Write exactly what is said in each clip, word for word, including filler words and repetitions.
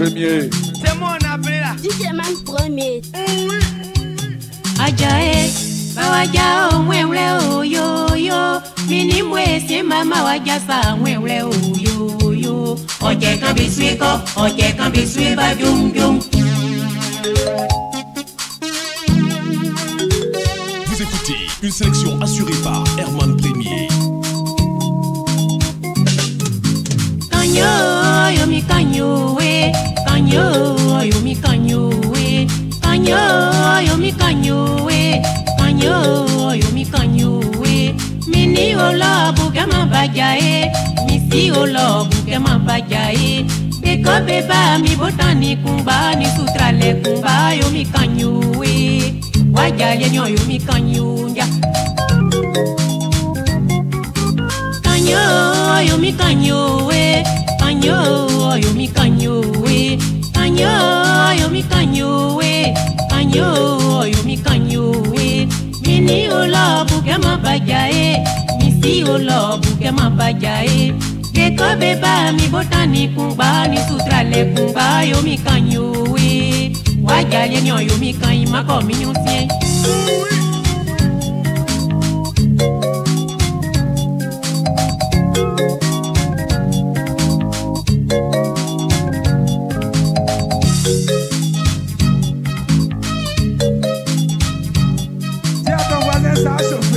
Premier. C'est moi on appelé là. D J Man Premier. Ajae, bawaja o mweule o yo yo. Mini mwe se mama waja sa mweule o yo yo. Oje kan biswi ko, oje kan biswi ba jung jung. Vous écoutez une sélection assurée par Herman Premier. Kanyo, yo mi kanyo we. Kanyo, yo mi kanyo we. Kanyo, yo mi kanyo we. Kanyo, yo mi kanyo we. Mini olo buke ma bajae. Misi olo buke ma bajae. Beko beba mi botani kumba ni sutrale kumba yo mi kanyo we. Wajale nyo yo mi kanyo nja. Kanyo, yo mi kanyo we. Kanyo, yo mi kanyo we. Kanyo, yo mi kanyo we. Kanyo, yo mi kanyo we. Mini olo buke ma bajae. Misi olo buke ma bajae. Beko beba mi botani kumba ni sutrale kumba yo mi kanyo we. Wajale nyo yo mi kanyi mako mi nyusien. Dis à ton voisin ça a chauffé.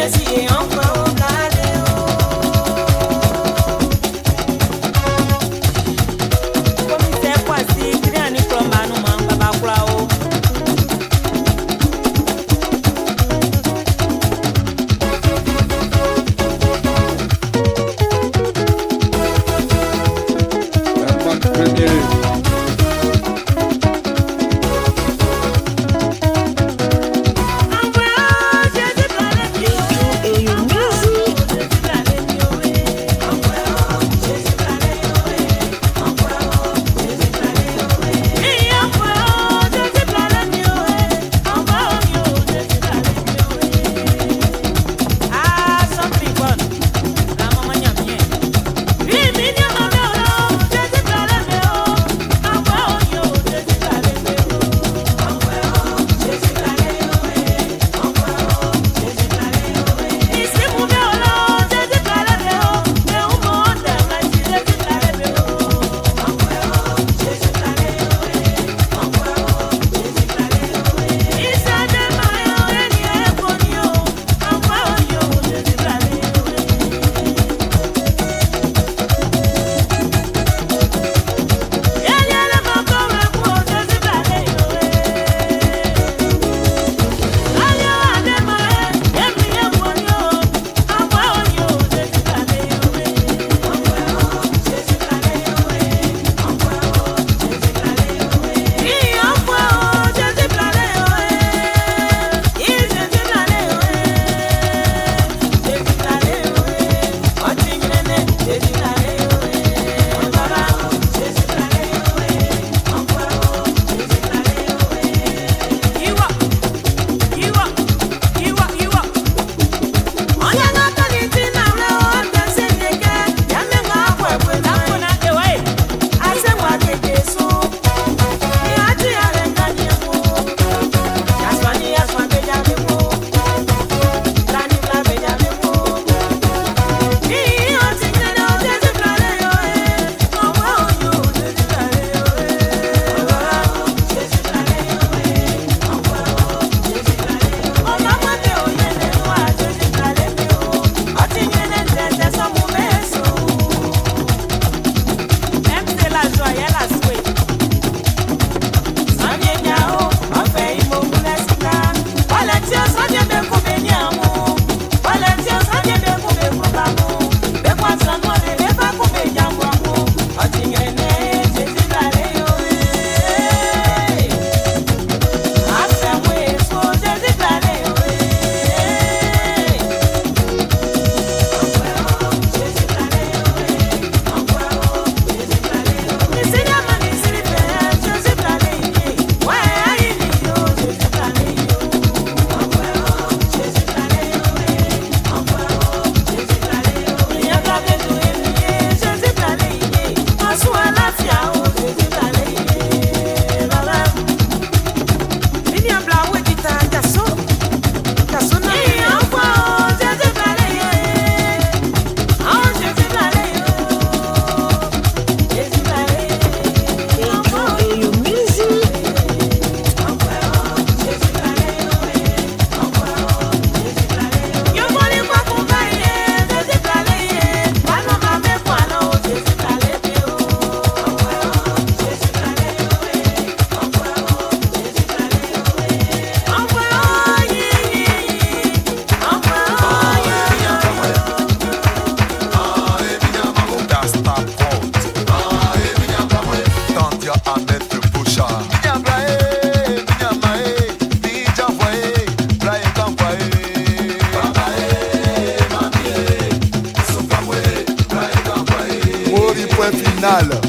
final.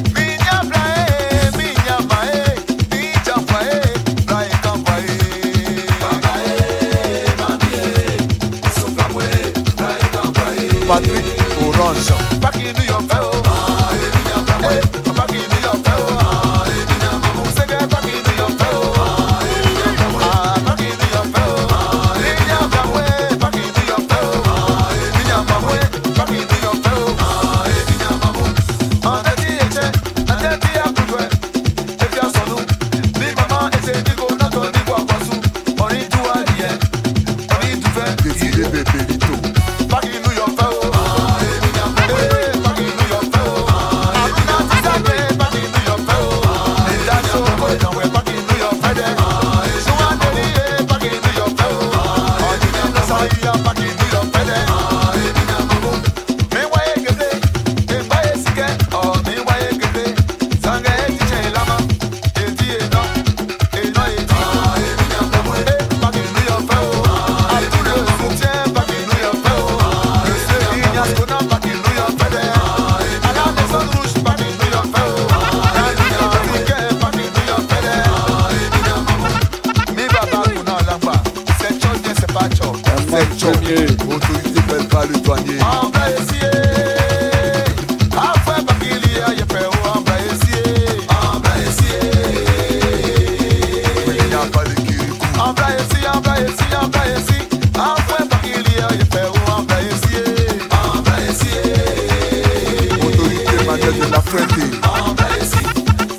Patrick Orange. Back in New York, oh. Hey, back in New York, oh. Say that back in New York, oh. Ah, back in New York, oh. Linya Bamwe, back in New York, oh. Linya Bamwe, back in New York, oh. Linya Bamwe. On a dit, on a dit à Pouloué, et bien son nom. Les mamans essaient de go, n'a pas de quoi passer. On y doit rien, on y doit faire. Autorité belle pas le douanier. En vrai essier, après Bakilia, y'a fait en vrai essier. En vrai essier, il n'y a pas de kirikou. En vrai essier, en vrai essier, en vrai essier. Après Bakilia, y'a fait en vrai essier. En vrai essier, autorité manuelle de la fête. En vrai essier,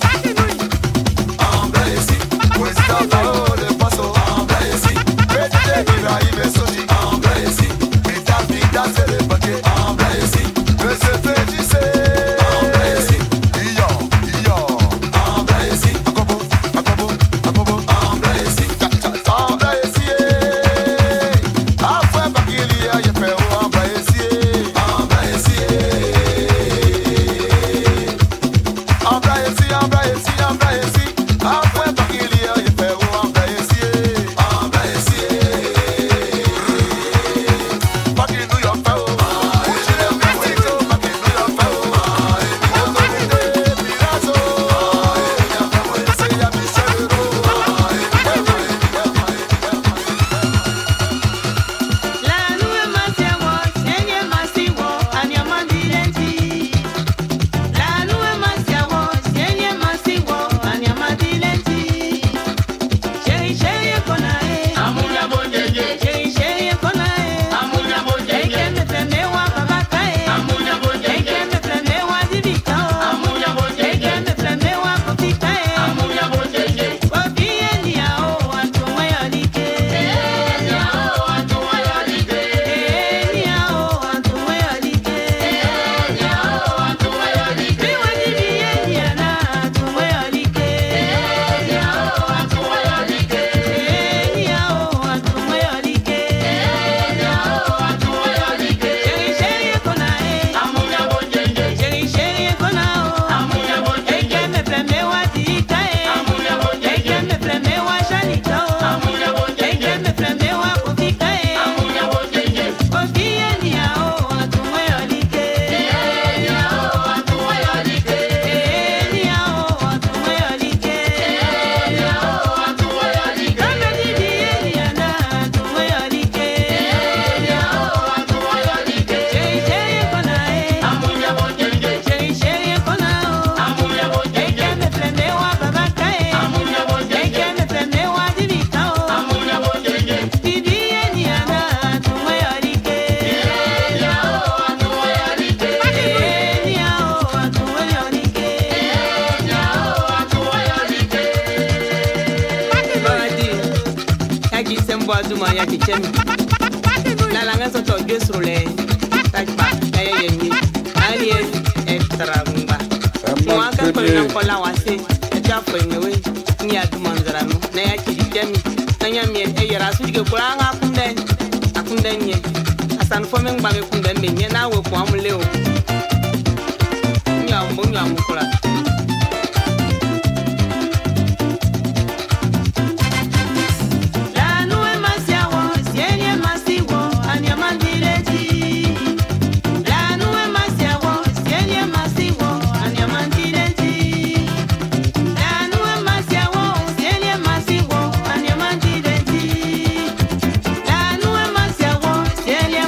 en vrai essier. Président Bao de Paso. En vrai essier, président Ibrahim Soji.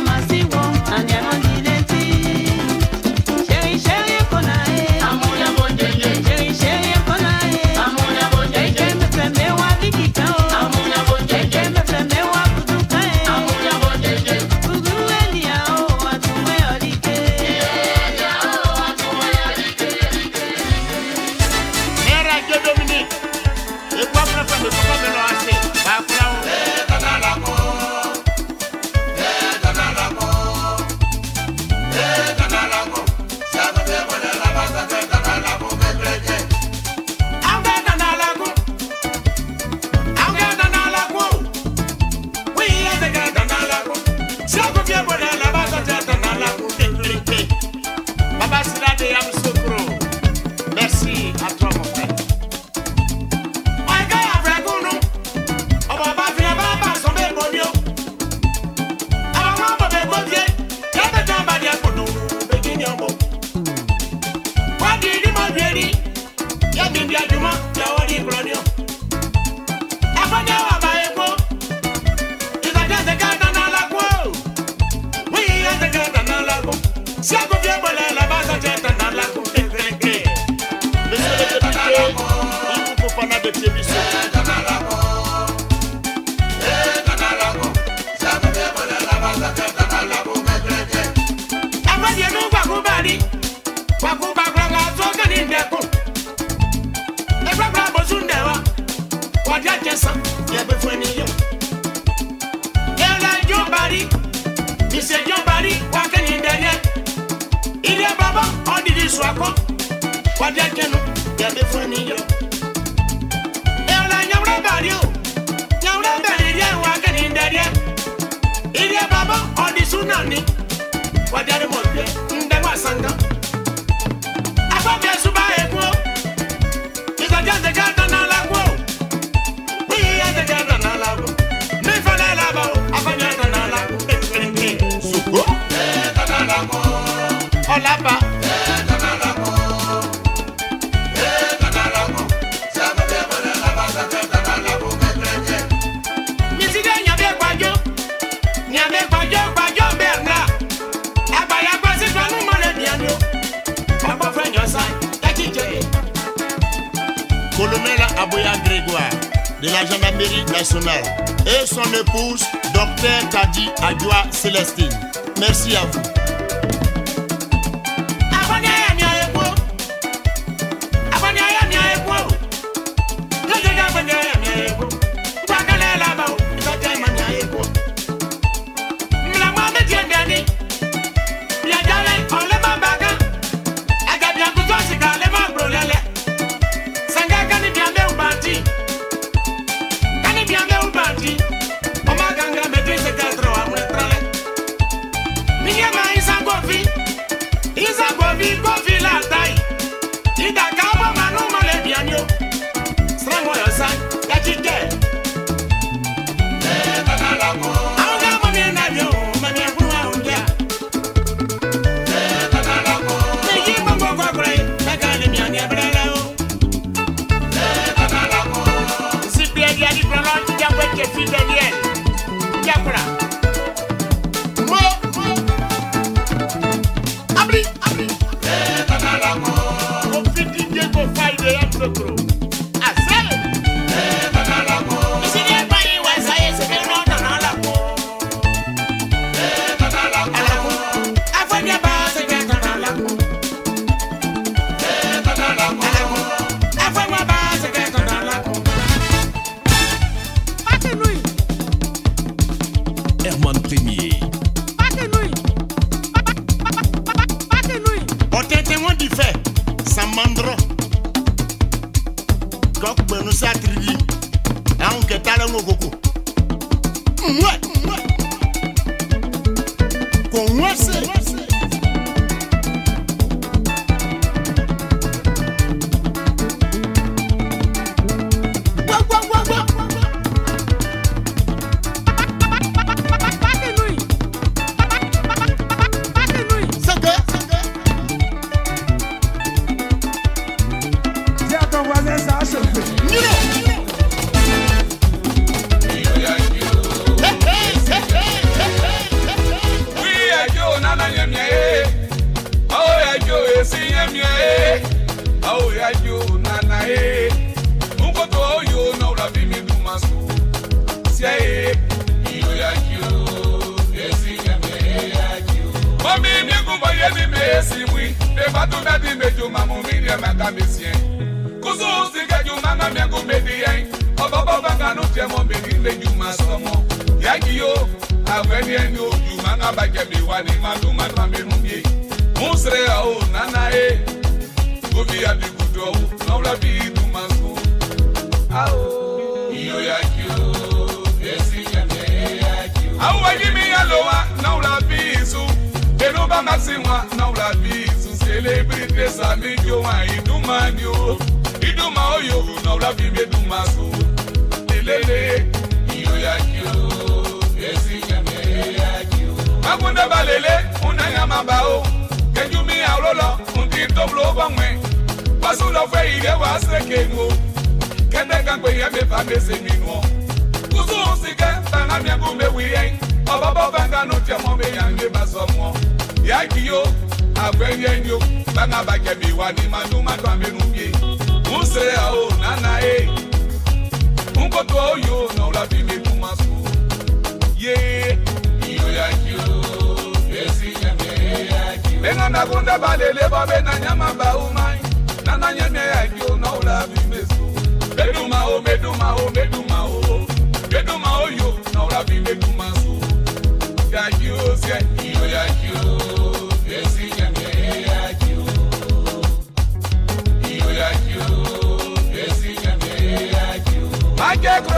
Chérie, chérie, qu'on a, amour, amour. Wadiakenu, Yabifuni. Ela Yamra Badio, Yamra Badia, Wakan in Dadia. Idia Baba, or the Sunani. Wadiare Modia, Ndama Sanga. Afabia Suba Equo. Is a just the garden alago. We are the garden alago. Never allow Afanian alago. Suko, Olapa. Colonel Aboya Grégoire de la gendarmerie nationale et son épouse Docteur Kadi Adjoa Célestine. Merci à vous.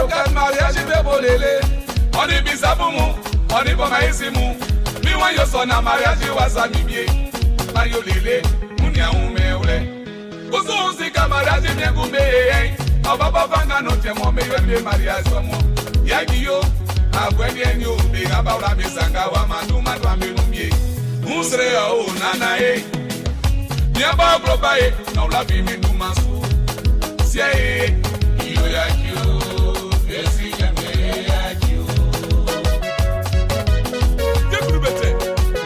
au cas de mariage, il fait bolélé. On est bisaboumou, on est bon maïsimou. Mi wa yo sona mariage, wa sa mibie. Ma yo lele, munya ume ule. Kusu usika mariage, bien gumbe. Aba bavanga no temo, me yo de mariage somo. Yagi yo, abweni enyo, biga baula bisanga wa mandu mandu amenumie. Musre o nana e. Nyaba globa e, na ula bimi numasu. Sia e, iyo yaki yo, esi yame yaki yo. Kekuru bete.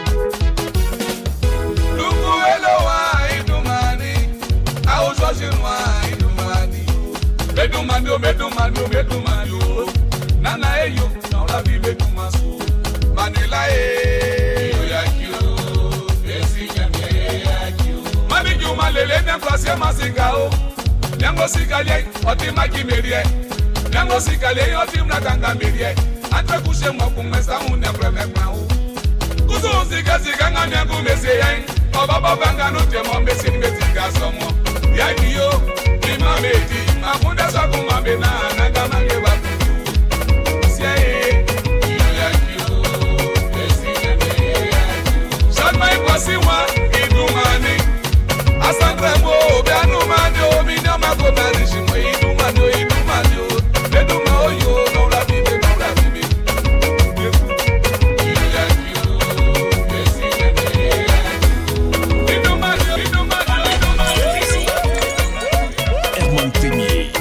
Luku elowa idumani, ao jojinwa idumani. Medumani o, medumani o, medumani o. Nana e yo, na ula bimi numasu. Manila e, iyo yaki yo, esi yame yaki yo. Mami juma lele ne kwasi masinga o. Nyango sikale, oti maki merie. Nyango sikale, oti mnakanga merie. Ante kushe mwaku mwesa une preme kwa u. Kusu usika sika nga nyangu mese yain. Oba baba nga nute mo mesi nimetika somo. Yaki yo, ima meti. Makunda sa kumambe na nanga mange watu. Siya e, iyo yaki yo, mesi yame yaki yo. Shadma ikwasi wa, idumani. Asankremo, bianu mani o, minya mako mani shimo. Idumani o, idumani o. Beduma o yo, no la bibi, no la bibi. Iyo yaki yo, mesi yame yaki yo. Idumani o, idumani o, idumani o. Herman Témier.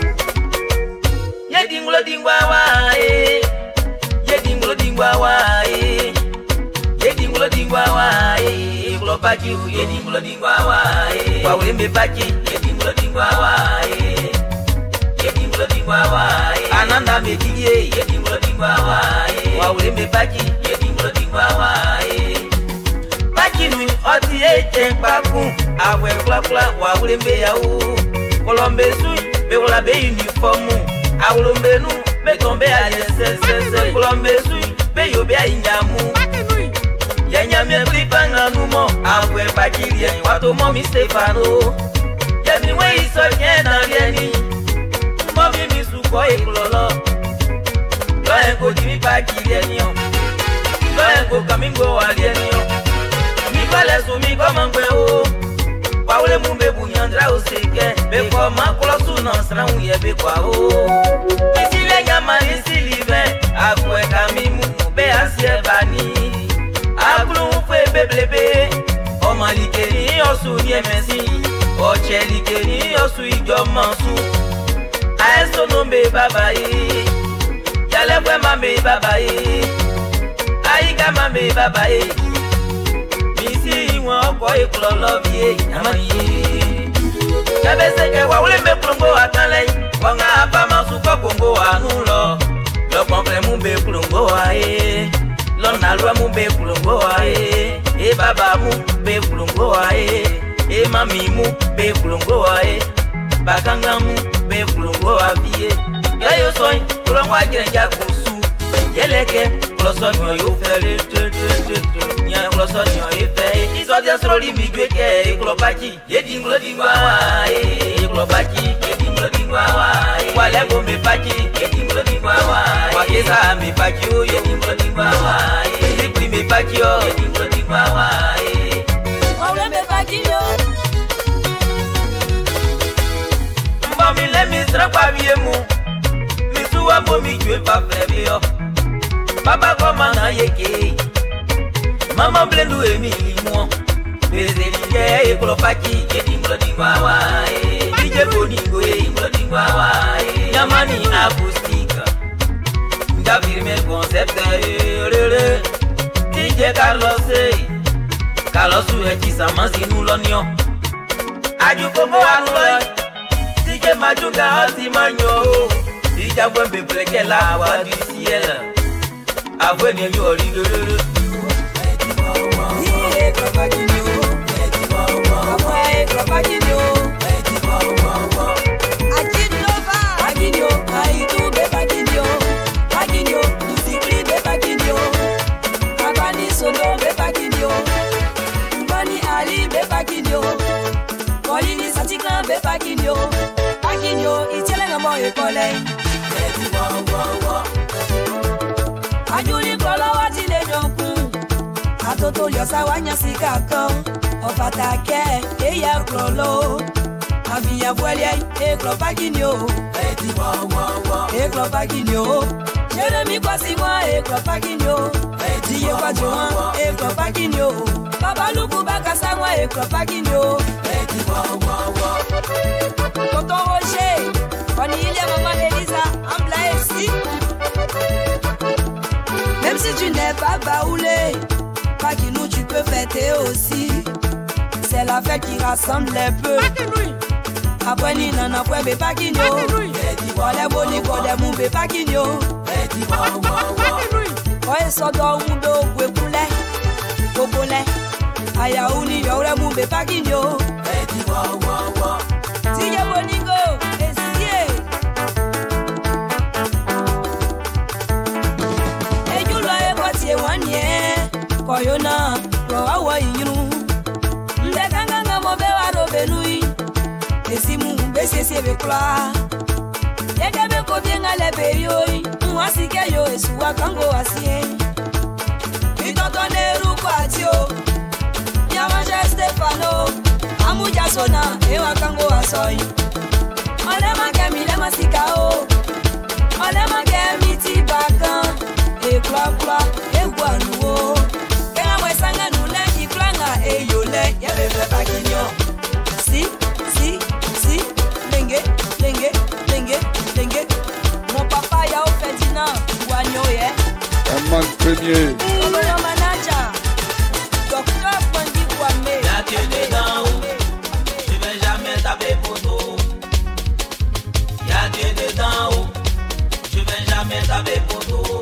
Yedinglo dingwa wa e. Yedinglo dingwa wa e. Yedinglo dingwa wa e. Paki yedinglo dingwa wa e. Wa ulembe paki yedinglo dingwa wa e. Yedinglo dingwa wa e. Ananda mediye yedinglo dingwa wa e. Wa ulembe paki yedinglo dingwa wa e. Paki nu oti eche paku awe kla kla wa ulembe ya u. Kolombe su be wala be uniformu. Awulombe nu be tombe a yesese. Kolombe su be yo be a injamu. Yanya mi klipanga numo abwe bakirie wato momi Stefano. Yemi we iso nyena yeni. Momi mi suko eklolo. Lo enko jimi bakirie niyo. Lo enko kamingo walie niyo. Mi bale su mi komangwe o. Wawule mumbe bunyandra oseke. Beko makolo su nansra unye bekwa o. Isile nyama isilive. Akwe kamimu be asye bani. Aglu fe beblebe o malikeni osu ni emesi o chelikeni osu ijo mansu aeso no me baba yi yale kwe ma me baba yi ayiga ma me baba yi misi won oko ikulo love ye amani kabese ke wa wole me plongo atanle wa nga ba mansu ko kongo anu lo lo konfle mu be plongo aye. Lona lwa mu be kulongo ae, e baba mu be kulongo ae, e mami mu be kulongo ae, bakanga mu be kulongo avie. Gayo soy kulongo ajenja kusu, yeleke kuloso nyo yo fere te te te te, nya kuloso nyo yo fere. Iso dia sroli migweke kulopaki, yedinglo dingwa ae, kulopaki yedinglo dingwa ae. Wale go me paki, yedinglo dingwa ae. Wakesa me paki yo yedinglo dingwa ae. Zipri me paki yo yedinglo dingwa ae. Wale me paki yo. Mami le mi stra pa viemu. Mi suwa mo mi jwe pa frevio. Baba koma na yeke. Mama blendu e mi limo. Bezeli e kulopaki yedinglo dingwa ae. Dije boningo yedinglo dingwa ae. Yamani akustika. Firme concept rere D J Carlos Carlos echi samasi nulonio aju komo anulo D J Majuga oti manyo D J Gwembe breke la wa du ciel avwe ni mi ori rere ye propagino eti wawa wawa propagino eti wawa wawa ajinova agino aitu be bagino bagino usikri be bagino abani sono be bagino mbani ali be bagino kolini satika be bagino bagino itele ngamo ekole Ajuli kolowa tile jonkun Atoto yosa wanya sikako Ofatake eya klolo Aviya voile e klopaginyo E klopaginyo Jeremy kwasi mwa e klopaginyo Diye kwa joan e klopaginyo Baba luku bakasa mwa e klopaginyo Tonton Roger Cornelia, maman Elisa, Ambla ici. Même si tu n'es pas baoulé, pas que nous tu peux fêter aussi. C'est la fête qui rassemble les peu. Après ni nana après be pas qui nous. Pour les boni pour les mou be pas qui nous. Ouais so do undo we poulet. Popole. Aya uni yo le mou be pas qui nous. Si ya boningo. Koyona, Roawa Yunu, Ndekanga Mobewa Robenui, Esimu, Bessie Bekla, Yagabe Kobienga Lebeyoi, Mwasikeyo, Esua Kango Asie, Itotone Rukwatio, Yamaja Stefano, Amuja Sona, Ewa Kango Asoi, Olema Camille Masikao, Olema Camiti Bakan, Ekla Kla, Eguanuo. Si, si, si, lenge, lenge, lenge, lenge. Mon papa y'a au Ferdinand, Wagno, yeah. Un man premier. Mon manager, docteur Fondi Kwame. Y'a Dieu dedans, je vais jamais taper poteau. Y'a Dieu dedans, je vais jamais taper poteau.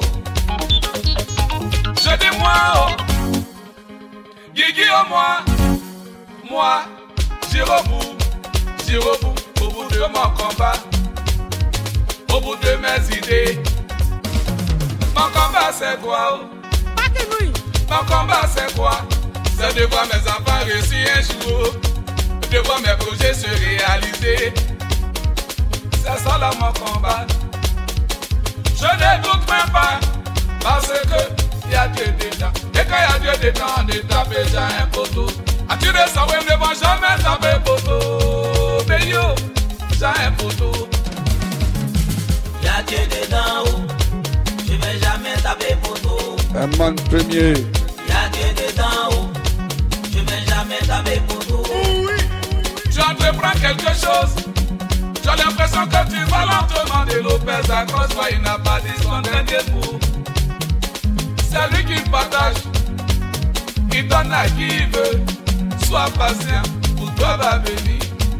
Je dis moi, oh. Guigui au moi, moi, j'irai au bout, j'irai au bout, au bout de mon combat, au bout de mes idées. Mon combat c'est quoi? Mon combat c'est quoi? C'est de voir mes enfants réussir un jour, de voir mes projets se réaliser. C'est ça là mon combat. Je ne doute même pas, parce que il y a Dieu dedans. Et quand il y a Dieu dedans, on ne tape déjà un poteau. A tu de savoir, ne vont jamais taper poteau. Mais yo, j'ai un poteau. Il y a Dieu dedans, je vais jamais taper poteau. Un man premier. Il y a Dieu dedans, je vais jamais taper poteau. Tu entreprends quelque chose. J'ai l'impression que tu vas lentement de Lopez à cause moi il n'a pas dit son dernier mot. C'est lui qui partage, il donne à qui il veut. Sois patient, pour toi va venir.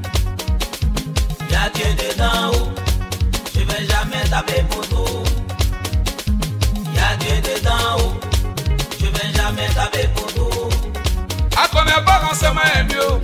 Y'a Dieu dedans, je vais jamais taper poteau. Y'a Dieu dedans, je vais jamais taper poteau. A connaît pas renseignement est mieux.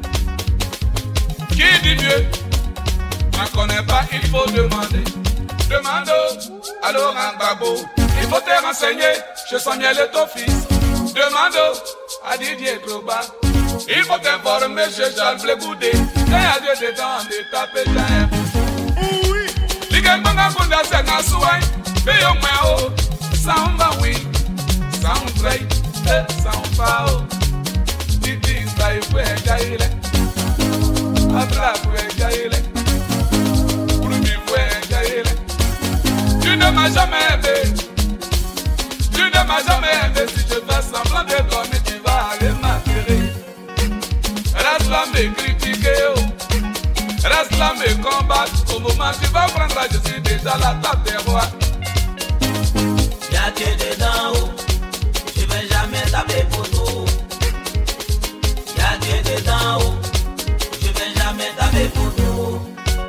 Qui dit mieux? On ne connaît pas, il faut demander. Demande à Laurent Gbagbo. Il faut te renseigner chez Samuel et ton fils. Demande à Didier Drogba. Il faut t'informer chez Charles Blé Goudé. Quand il y a Dieu dedans, on est tapé dans un bout. Oui. Ligue Banga Kunda Sena Souain. Paye au moins haut. Samba oui. Sound vrai. Sound pao. Didi Isba Ifwe Gaile. Abra Ifwe Gaile. Brumi Ifwe Gaile. Tu ne m'as jamais aimé. Tu ne m'as jamais aimé. Si je fais semblant de dormir, tu vas aller m'attirer. Reste là me critiquer, oh. Reste là me combattre. Au moment où tu vas prendre, je suis déjà la table des rois. Y'a Dieu dedans, oh. Je vais jamais taper poteau. Y'a Dieu dedans, oh. Je vais jamais taper poteau.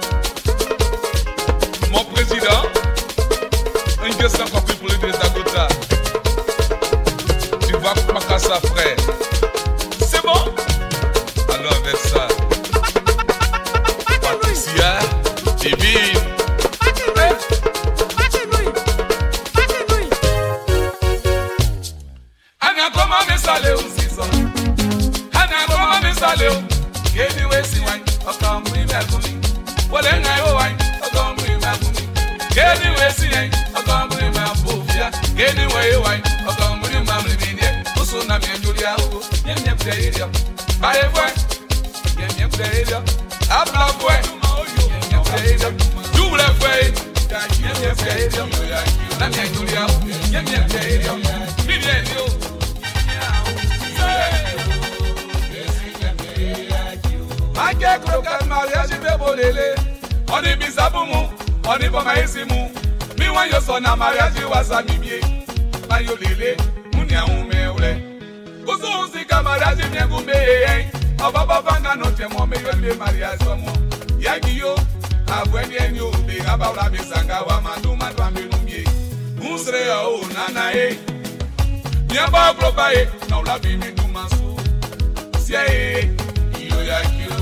Mon président, une question encore plus pour les deux Agota. Tu vas pas qu'à ça, frère. C'est bon? Alors avec ça, Patricia, divine. Anya koma me sale o siso. Anya koma me sale o. Kebi we si wine, okam mi me gumi. Wole ngai o wine, okam mi me gumi. Ke anyway, see, I can't bring my book. Anyway, why? I can't bring my media. Also, I'm in Julia. Yem yem play it. By the way, yem yem play it. I'm not way. Yem yem play it. You will have way. Yem yem play it. I'm in Julia. Yem yem play it. Million you. I can't look at Maria, she be bolele. On the bisabumu, on the bomaisimu. Me want your son, Maria, she was a mimie. Mayo lele, munya umeule. Kuzu usika Maria, she nyangu me. Ababa banga no temo me yole Maria somo. Yagiyo, abweni enyo be abawla bisanga wa manduma twambelumie. Unsre o nana e. Nyamba probae, na ula bimi dumasu. Sia e, iyo yakiyo.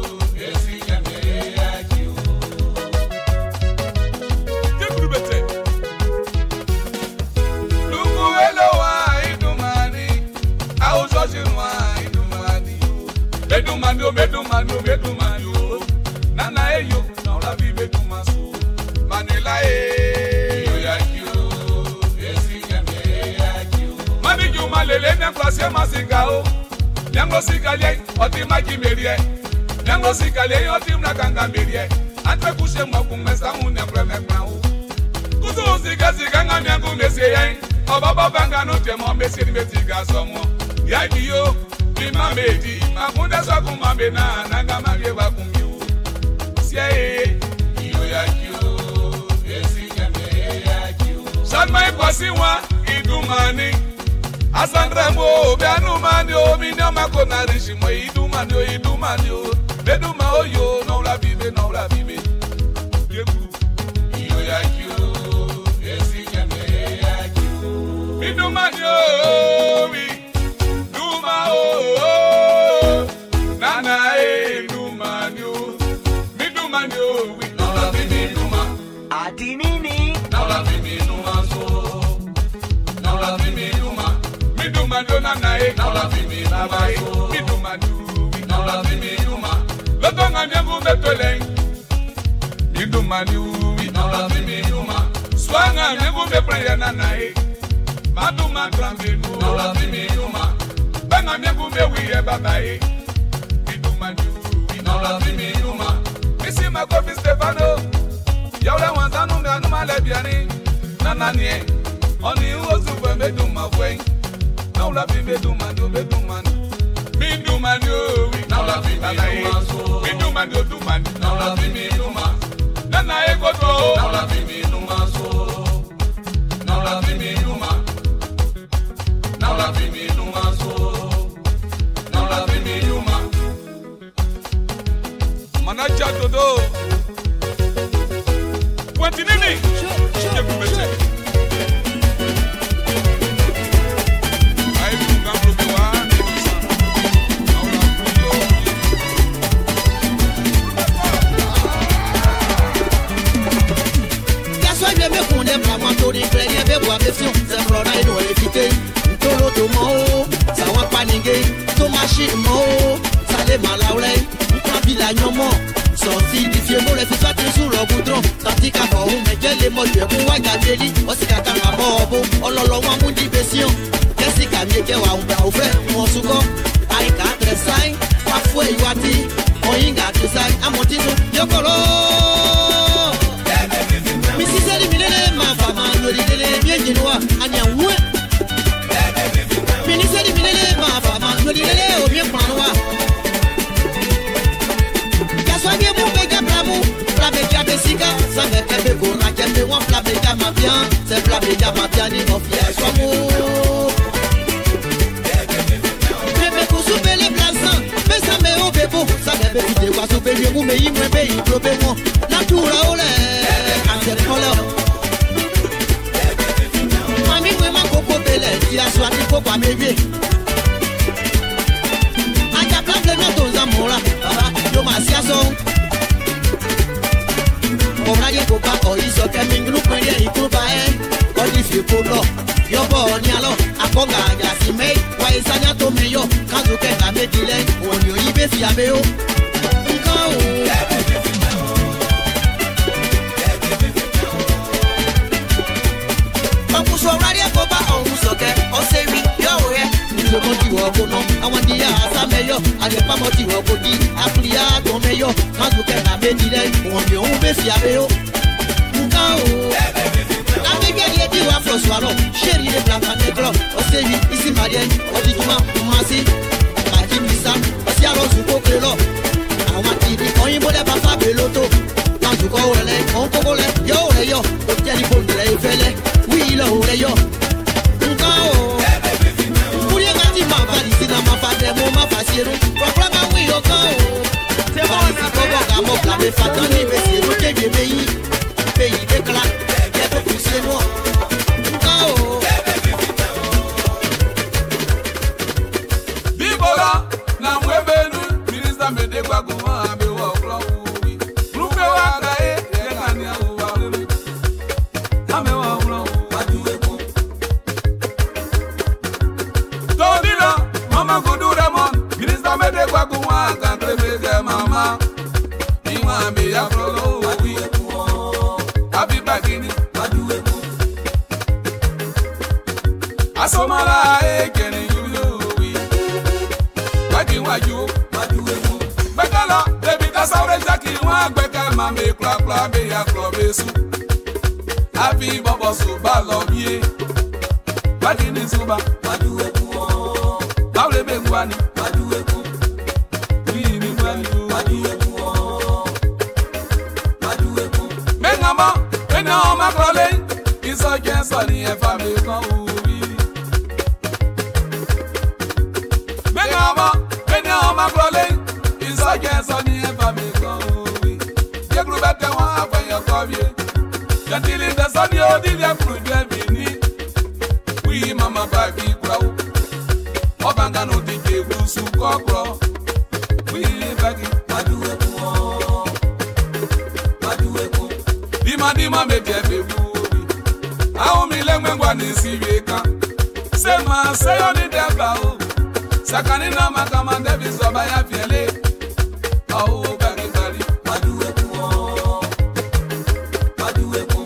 Medumano, medumano, medumano. Nana eyo, na ula bi medumasu. Manila e, yo yakio, esi kame yakio. Mami juma lele ne kwase masika o. Nyango sikale, oti maki merie. Nyango sikale, oti mnakanga merie. Ante kushe mwakumesa une preme kwa o. Kuzu sika sika nga nyangu meseye. Obaba banga no temo mesiri metiga somo. Yakio. Bima medi, makunda sa kumambe na nanga mage wa kumyu. Siye, iyo yakio, esi kame yakio. Shanma ikwasi wa idumani. Asandra mo bianumani o minya makona rishimo idumani o idumani o. Beduma o yo no la bibe no la bibe. Yeguru, iyo yakio, esi kame yakio. Idumani o mi. Oh, Nana, eh, Dumanio, Midumanio, we now love me, Duma. Adinini, now love me, Duma, so now love me, Duma. Midumano, Nana, eh, now love me, Baba, Midumanu, we now love me, Duma. Lotong and Yabu Betwelling, Midumanu, we now love me, Duma. Swang and Yabu Beprayer, Nana, eh, Maduma, Grambino, now love me, Duma. Banga miangu mewi e babae. Miduma nyu, inola vi miduma. Misi makofi Stefano. Yaule wanzanu me anuma lebiani. Nananie, oni uozu we meduma wen. Naula vi meduma nyu, meduma nyu. Miduma nyu, inola vi miduma so. Miduma nyu, duma nyu. Naula vi miduma. Nana e koto. Naula vi miduma so. Naula vi miduma. Naula vi miduma so. Manaja todo. Pointi nini. Je vous mets. Aïe, vous gamble de wa. Gasoil bien me connaît pas moi tout dit clair bien boire question. C'est flora et doit éviter. Tolo to mo, ça va paniquer. To machine mo, ça les malaulay. Bila nyomo sorti di fiemo le fisa ti sur le goudron tatika fo me jele mo je ku wa gadeli o sika ka ma bobo ololo wa mu di besion kesika mi ke wa unba o fe mo suko ai ka tresai fa fo iwati o inga tresai amotino yokolo mi si seri mi lele ma fa ma no di lele mi enjinwa anya wu mi ni seri mi lele ma fa ma no di lele o mi panwa. Soyez mon béga bramou, la béga bessiga, ça me fait bégo, la kembe wan, la béga ma bien, c'est la béga ma bien, ni mon fier, soit mou. Bébé pour souper les blasans, mais ça me au bébo, ça me fait vidéo, quoi souper, je vous mets, moi, pays, globé, moi, la tour à olé, à cette colère. Mami, moi, ma coco belé, qui a soigné, faut pas m'aider. Aja plan de notre amour là, yo masiaso. Obra ye kopa oiso ke mingru kwende ikuba e. Odi fi polo, yo bo ni alo, akonga ya simei, wa isanya to meyo, kazu ke na medile, oni oyibe fi abeo. Nko o. le monde qui va au nom. Avant d'y aller à sa meilleure, avec pas mon qui va au côté. Après à ton meilleur, quand vous êtes à Médilay, on dit on peut fier au. Avec elle dit wa François non, chérie de blanc en éclat. On s'est vu ici Marianne, on dit comment commencer. Matin Missa, parce qu'il y a l'autre pour que l'eau. On va dire on y voulait pas faire l'auto. Quand tu cours les, on court les, yo les yo, au téléphone de les fêlés, oui le ou les yo. Nkao, pour les gars qui m'a pas dit dans ma famille, mon ma facile, proclame oui au cao. C'est bon, c'est bon, on va proclamer fatani, mais c'est nous qui est pays, pays d'éclat, qui est plus c'est moi. Nkao. Bibola, na mwebenu, ministre me de kwa kuma abe wa okla uwi. Rupe wa kae, yekani ya uwa uwi. Ame wa okla uwi. Tondina, mama kudu Ramon, ministre me de kwa kuma kantre mege mama. Iwa me ya okla uwi. Abi bagini, Asomala e kene yuwi. Bagi waju, Bekala, baby kasaure jaki wa beka mame kla kla be ya kla besu. Abi bobo suba lobie. Bagi ni suba, baju eku. Bawle be gwani, baju eku. Wi ni gwani, baju eku. Baju eku. Mengama, ena ma krole. Iso jen so ni e family kan uwi. Mengama, ena ma krole. Iso jen so ni e family kan uwi. Ye group ete wa afen yo kovie. Gentili de so ni odi le prudwe bini. Wi mama bagi kwao. Obanga no dije busu kokro. Wi bagi baju eku. Baju eku. Dima dima me je bebu. Aomi lengwa ni siweka. Sema seyo ni deba o. Sakani na makama Davis baba ya fiele. Au bari bari. Baju eku. Baju eku.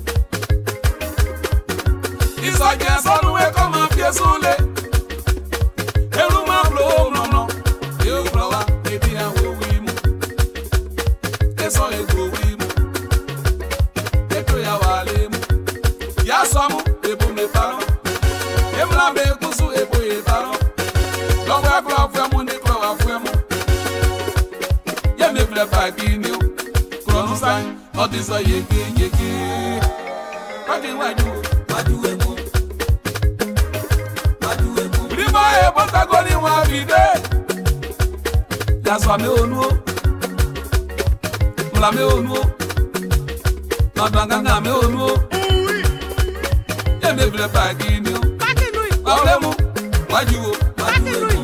Isa jeso nuwe koma fiesule. Eluma blo no no. Eu blowa ebi ya wo wimu. Eso ego wimu. Eto ya walemu. Ya somu, ebo me paro. Emla me kusu ebo e paro. Long wa klo afemu ni klo afemu. Ye me vle bagi ni o. Klo no sign, all this a yeke yeke. Bagi waju, waju ebo. Waju ebo. Brima ebo tagoni wa vide. Ya so me onu o. Mla me onu o. Na danga me onu o. Me vle bagi ni o. Bagi lui. Awlemu. Waju o. Bagi lui.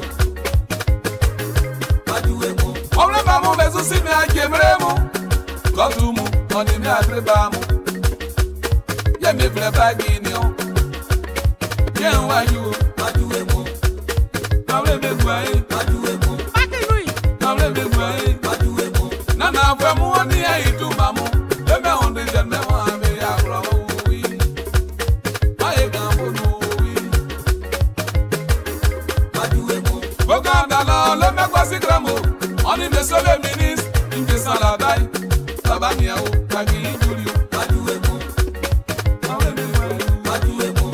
Waju ego. Awle ba mo bezu si me ajemre mo. Kotu mu, oni me agreba mo. Ye me vle bagi ni o. Ye waju o. Waju ego. Awle me gwai. Waju ego. Bagi lui. Awle me gwai. Waju ego. Nana afwe mu oni ayi tu mamu. Le me onde je me wa me ya bro. Le mec voici gramo, on est des soleils ministres, une des saladailles, Tabania, Kagi, Julio, Paduego, Paduego,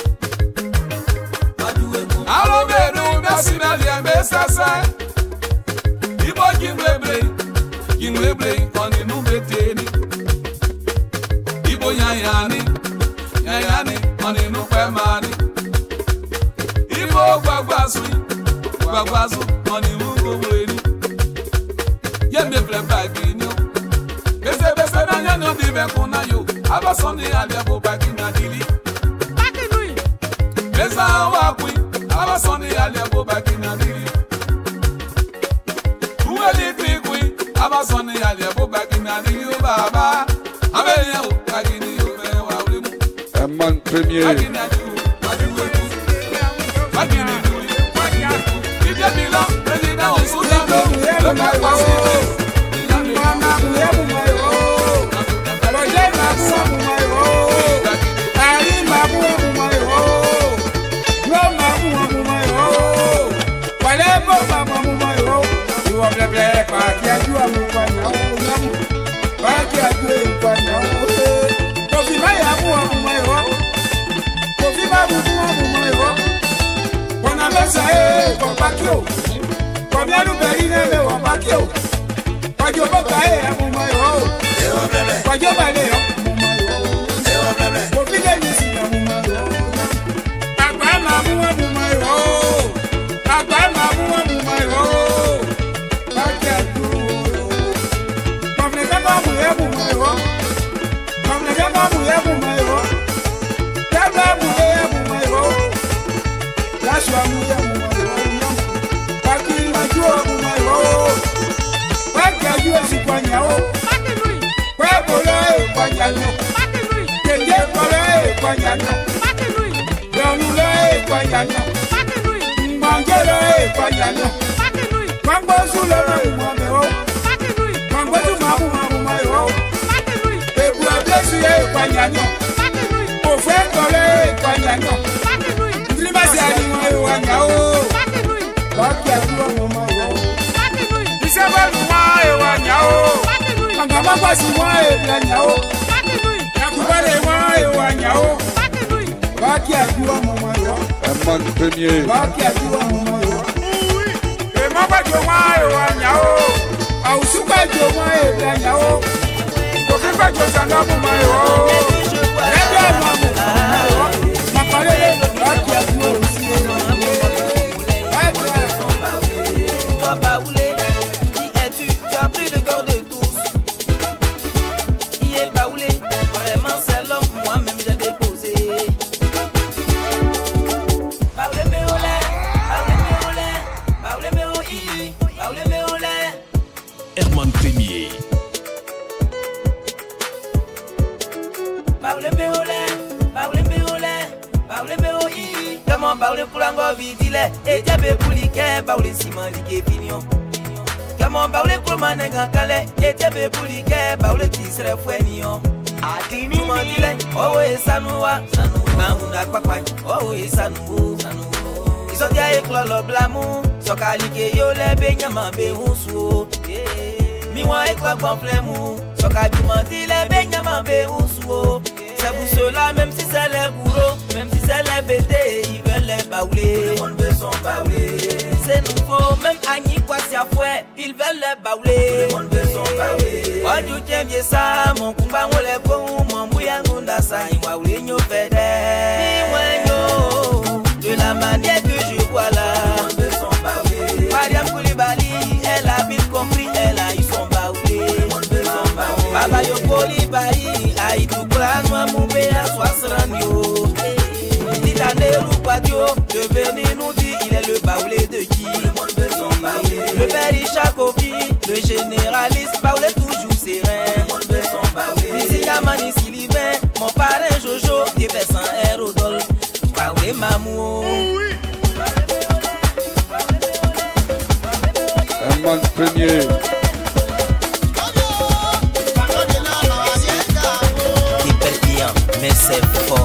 Paduego. Allo, Beru, merci, Nadia, Bessassa. Ibo, Gimlebre, Gimlebre, on est nous béteni. Ibo, Yayani, Yayani, on est nous permani. Ibo, Guaguasui. Guaguazu, on est où vous voulez. Y'a mes vrais bagues, non. Bese, bese, n'a y'a non d'hiver qu'on a yo. Abasoni, alia, beau bagues, n'a dili. Bagues, oui. Besa, wakui. Abasoni, alia, beau bagues, n'a dili. Où est l'électrique, oui. Abasoni, alia, beau bagues, n'a dili. Baba, abelia, bagues, ni yo, ben, wa, un man premier. Bagues, n'a dili. Bagues, ni yo. Milan, président au Soudan, le Maïwao. Mama, Mouya Moumaïo. Roger Mabou Moumaïo. Ali Mabou Moumaïo. Gros Mabou Moumaïo. bo ma mo mo yo. You want to play pa kia you am kwa na o ngam. Pa kia you kwa na o. Ko fi ma ya mo mo yo. Ko fi ma mo mo mo yo. Wana besa e ko pa kio. Ko mi anu beri ne me wa pa kio. Pa jo bo ka e mo mo yo. Pa jo ba le yo. Ko fi le ni si na mo mo yo. Agba ma mo mo mo yo. Agba ma mo mo mo yo. Pa kia du. Ko mi ka ba mo ye mo mo yo. Ko mi ka ba mo ye mo mo yo. Ya ba mo ye mo mo yo. Last one, we are moving. Back in my door, my road. Back at you as you point out. Where will I find you? Can get what I find you? Don't lie, find you. Mangala, find you. Mambo Sula, my road. Mambo Mamu, my road. They will bless you, find you. Oh, friend, find you. Basi mo wa nya o ba ki aduwa mo ma yo ise ba lu wa e wa nya o manga ma basi wa e bla nya o ya ku ba le wa e wa nya o ba ki aduwa mo ma yo Herman Premier ba ki aduwa mo ma yo e ma ba jo wa e wa nya o au su ba jo wa e bla nya o ko fi ba jo sa na mo ma yo e ba ma mo ma pa le ba ki aduwa Baoulé, qui es-tu? Tu as pris le cœur de tous. Qui est Baoulé? Vraiment c'est l'homme, moi-même j'ai déposé. Baoulé me olé, Baoulé me olé, Baoulé me olé, Baoulé me olé. Herman Premier. Baoulé me olé, Baoulé me olé, Baoulé me olé. Comment Baoulé pour l'ango vidile et diable pour l'ike Baoulé Simon l'ike pignon. Comment Baoulé pour manenga kale et diable pour l'ike Baoulé qui serait fouenillon. Adini mandile oh et sanoua sanoua mamuna kwakwa oh et sanoua sanoua. Ils ont dit éclore le blamou soka like yo le benyama be husu. Mi wa éclore bon flemou soka dimandi le benyama be husu. C'est pour cela, même si c'est les bourreaux, même si c'est les bêtés, ils veulent les baouler. Tout le monde veut son baoulé. C'est nouveau, même Agni Kwasi Afoué, ils veulent les baouler. Tout le monde veut son baoulé. Oh, tu tiens bien ça, mon kumba, on les bon, mon mouyangunda, ça, il va ouler, nous fait des. De la manière que je vois là, tout le monde veut son baoulé. Mariam Koulibaly, elle a bien compris, elle a eu son baoulé. Tout le monde veut son baoulé. Baba Yo Koulibaly, aïe tout plan, moi mon père soit sranio. Titaneru Quadio, devenez nous dit, il est le baoulé de qui? Le monde veut son baoulé. Le père Ishakovi, le généraliste, baoulé toujours serein. Le monde veut son baoulé. Ici Yamani Sylvain, mon parrain Jojo, qui fait sans aérodol. Baoulé Mamou. Herman Premier. Mais c'est fort.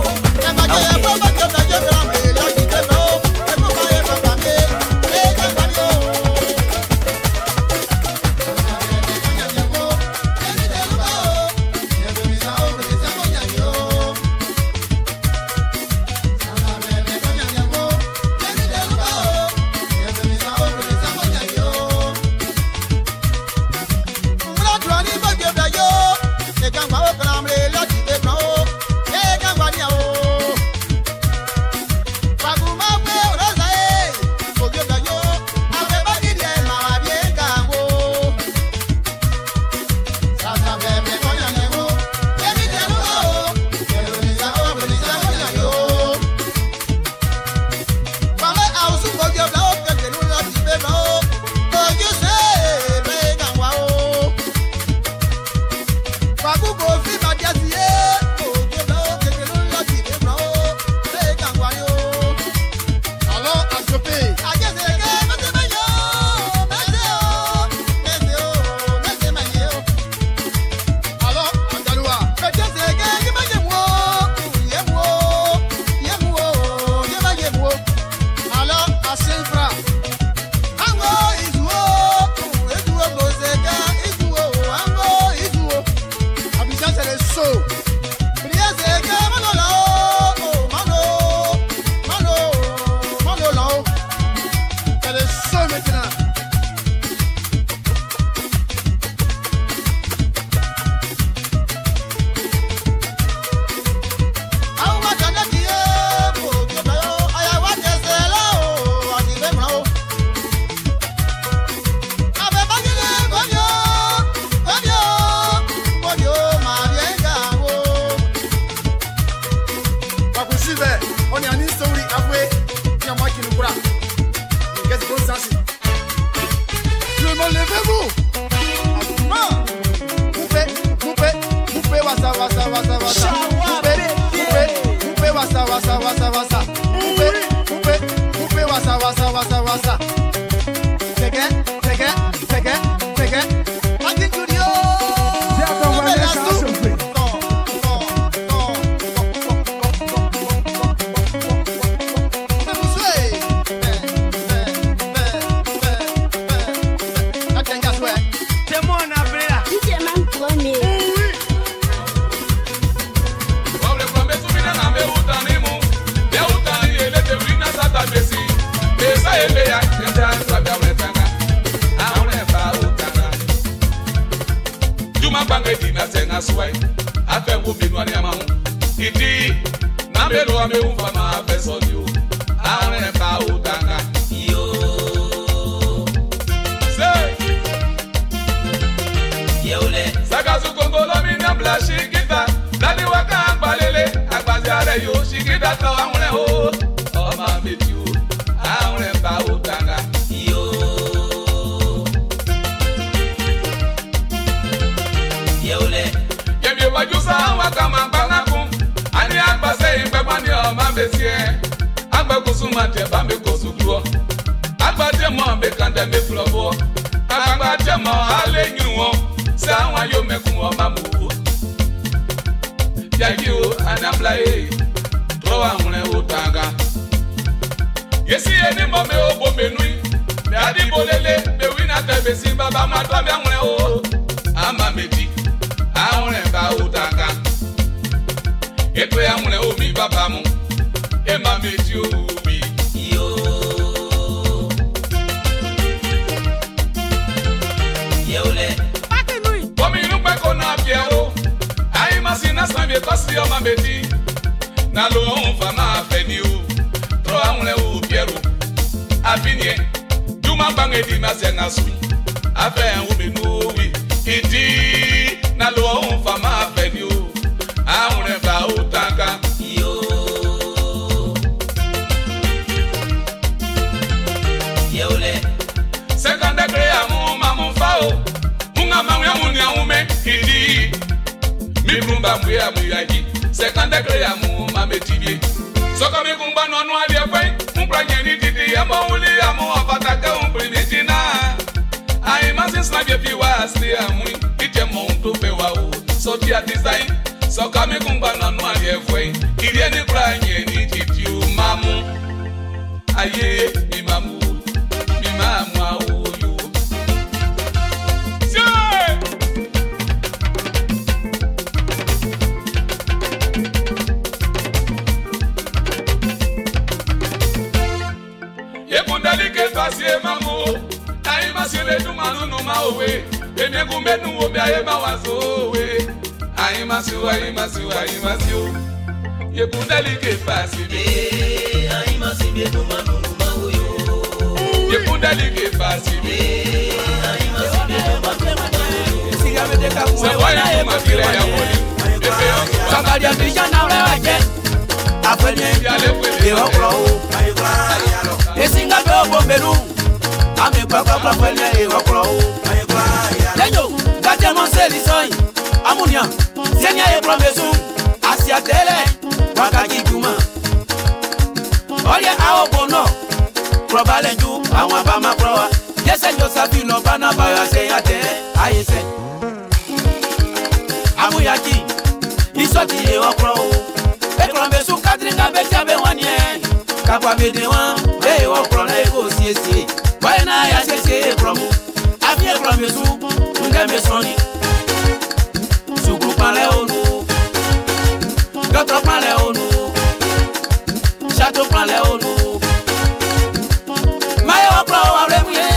Mayo pro,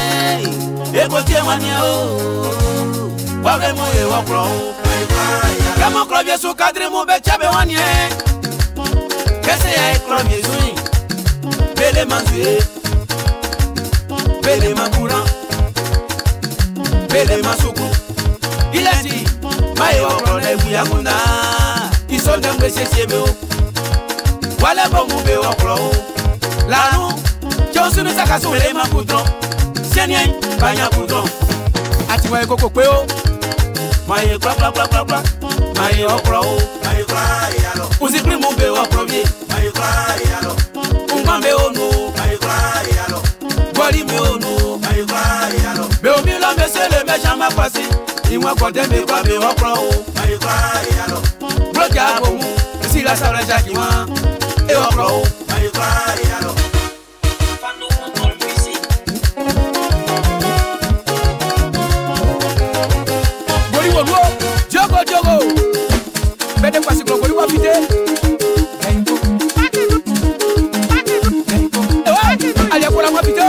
côté mania o Wale mo e wakro Kama kro bie su kadri mo be chabe wanie Kese ya kro bie su Bele manzue Bele makura Bele masuku Ileti Mae wakro na ebu ya kuna Isonde mbe sesiebe o Wale bo mo be wakro Lanu Jonsunu sakasu bele makudron Senyen Banya kudron Ati wa ekoko pe o Maye kra kra kra kra kra Maye okra o Maye kra yalo Uzi primo be okra vie Maye kra yalo Umambe onu Maye kra yalo Gwali me onu Maye kra yalo Be o mi lo me se le me jama kwasi Iwa kote me kwa be okra o Maye kra yalo Bloja bo mu Si la sabra jaki wa E okra o Maye kra yalo Jogo jogo Bede kwa siklo koli wafite Alia kola wafite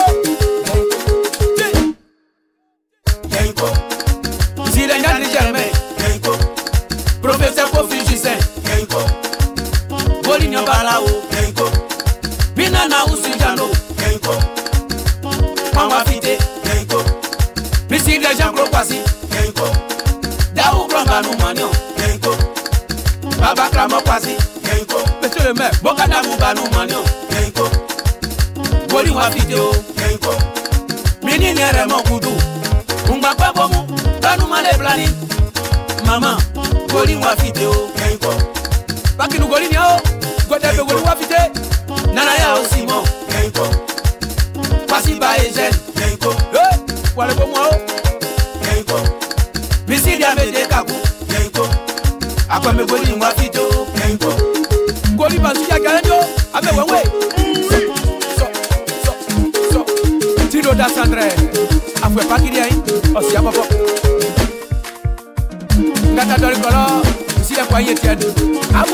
Yenko Zile nyandri jerme Yenko Professeur Kofi Jisen Yenko Boli nyambala o Yenko Bina na usijano Yenko Mama wafite Yenko Misi de Jean Krokwasi Yenko Daou Bramba nou manyo Yenko Baba Krama Kwasi Yenko Monsieur le maire Boka na Muba nou manyo Yenko Goli wa video Yenko Mini nere mon kudu Mungba kwa bomu Banu male blani Mama Goli wa video Yenko Baki nou goli nyo Godebe goli wa vide Nana ya osimo Yenko Kwasi ba ejen Yenko Eh Wale bomu o Yenko Misi dia me de kaku Yenko Akwa me goli mwa fito Yenko Goli basu ya garenyo Ame wenwe So So So Tino da Sandre Afwe pakiri ya in Osi ya popo Ngata dori kolo Misi ya kwa yeti ya du Amwe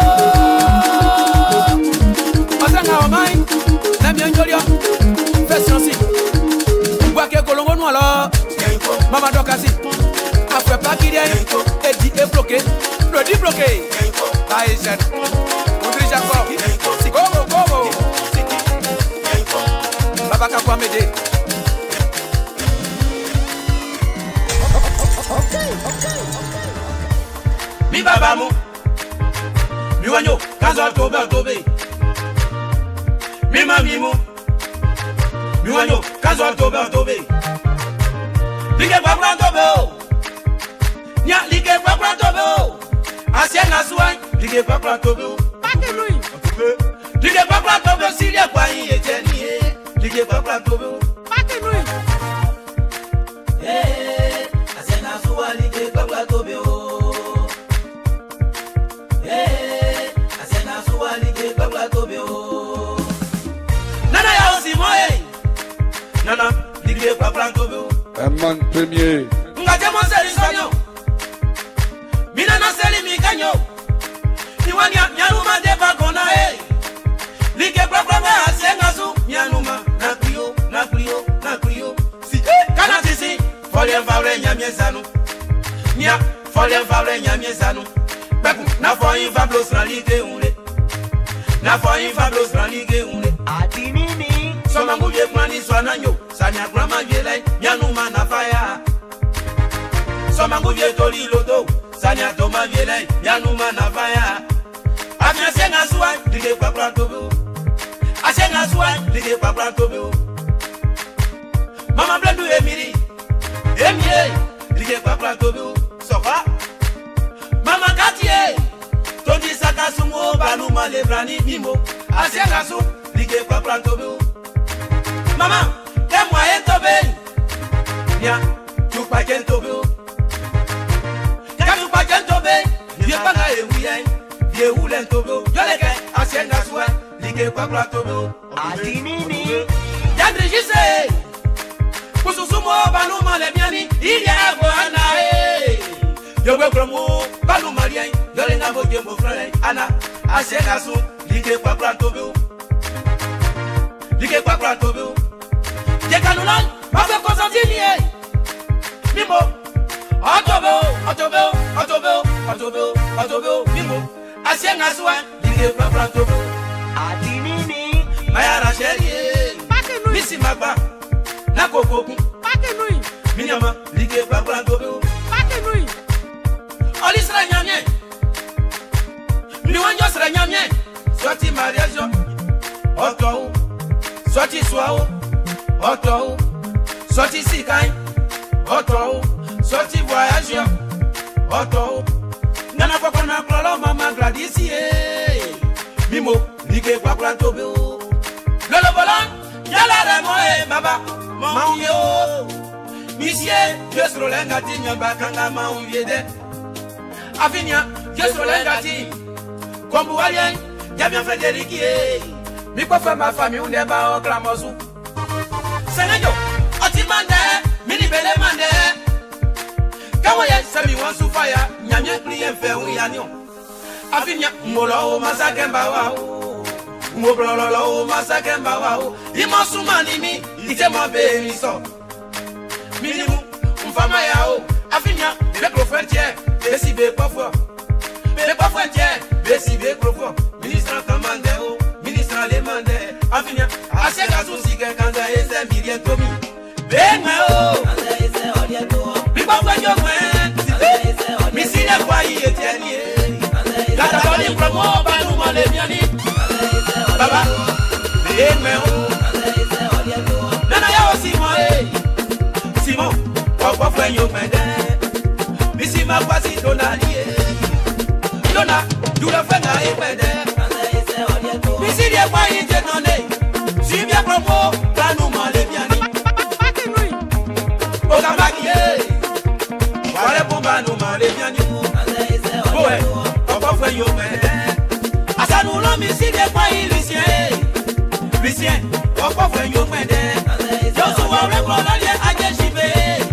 ooo Osa nga omai Nami onjolio Fesionsi Wake kolongo nwalo Yenko Mama dokasi Afwe pakiri ya in Edi e bloke Rodi bloke Taïsen Oudri Jacob Gogo gogo Baba Kakwa Mede Mi baba mu Mi wanyo Kazo tobe tobe Mi mami mu Mi wanyo Kazo tobe tobe Lige babra tobe o Nya lige babra tobe o Asiena suai Lige babra tobe o Pake lui Lige babra tobe o Siria kwa yi eteni e Lige babra tobe o Pake lui Eh Asiena suai lige babra tobe o Eh Asiena suai lige babra tobe o Nana ya osi moe Nana lige babra tobe o Herman Premier Ngaje mo seri sonyo Mina na seli mi kanyo Niwani nyanuma de bagona eh Like propra me asenga su nyanuma na kriyo na kriyo na kriyo Si kana tisi Folien favre nyamye zanu Nya folien favre nyamye zanu Beku na foyin fablos na lige unle Na foyin fablos na lige unle Ati nini Soma nguje kwani swananyo Sanya grama yele nyanuma na fire Soma nguje toli lodo Sanya toma viele, yanuma na faya Afya senga suwa, lige kwa kwa tobe Asenga suwa, lige kwa kwa tobe Mama blendu emiri Emire, lige kwa kwa tobe Sofa Mama katie Tondi saka sumo, banuma lebrani mimo Asenga su, lige kwa kwa tobe Mama, kemwa entobe Nya, chukpa kentobe Kamu pajan tobe, vie panga e wuyen, vie wulen tobe, yoleke asienga suwe, lige kwa kwa tobe. Ati nini? Yandri jise, kususumo banu male miani, ili abo ana e. Yobe kromo, banu marien, yole na boje mo frere, ana asienga su, lige kwa kwa tobe. Lige kwa kwa tobe. Je kanulan, mafe konsantini e. Otobo, otobo, otobo, otobo, otobo, bingo. Asien aswa, dige papa tobo. Adinini, mayara sheri. Misi magba, na kokoku. Minyama, dige papa tobo. Olisra nyamye. Niwanjo sra nyamye. Swati mariage. Oto. Swati swao. Oto. Swati sikai. Oto. Swati voyage. Oto. Nana kwa kona klolo mama gradisi eh. Mimo lige kwa kwa tobe o. Lolo bolan yala remo eh baba maunyo. Monsieur Jesro lenga tinya bakanga maunviede. Afinia Jesro lenga ti. Kombu alien ya bien Frédéric eh. Mi kwa fa ma famille on est ba o clamosu. Senejo otimande mini bele mande. Kawaye semi wansu fire nyamye priye fe uyanion afinya molo masakemba wao mobrolo masakemba wao imasumani mi itema be mi so minimu mfama yao afinya be profetie besi be pofo be profetie besi be profo ministre commande o ministre le mande afinya aseka susike kanda ese mirien tomi benga o ese odieto bi pofo jogwe Misile kwa iye tieni Kata koni promo banu male miani Baba Eme o Nana yao Simon eh Simon Kwa fwe nyok mende Misima kwa si donali eh Dona Dula fwe nga e mende Misile kwa iye tenone Sibia promo banu male miani Okabaki eh Wale bomba no male biani Boe, opo fwe yo me Asanu lo mi si de kwa ilisien Lisien, opo fwe yo me de Yo su wa re kwa lalye aje shibe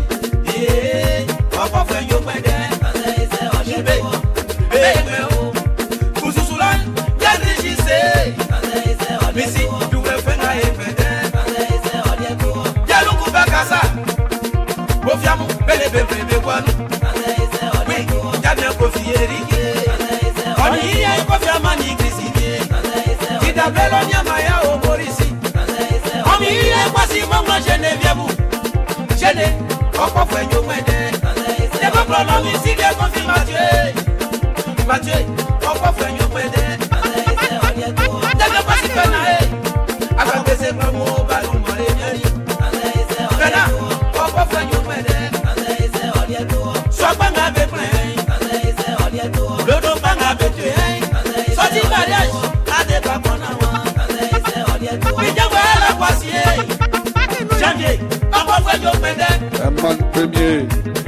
Opo fwe yo me de Shibe, be me o Kususulan, ya rejise Misi, duwe fwe na e me de Ya luku bakasa Bofiamu, bele bebe bebe wanu Oui, y'a bien Kofi Erike On y a Kofi Amani Grisine Tida Belo Nyamaya o Morisi On y a Kwasi Mama Geneviève Gene, Oko Fwenyo Mwende Nebo Pronomi Sige Kofi Mathieu Mathieu, Oko Fwenyo Mwende Debe Kwasi Fena e Akabese Promo Balou Mole Nyani Fena, Oko Fwenyo Mwende Sois pas ma bébé, le dos pas ma bébé. Sorti mariage, à des babonaments. Mais j'ai vu la voici. Janvier, on va voir yo pendant. Un man premier.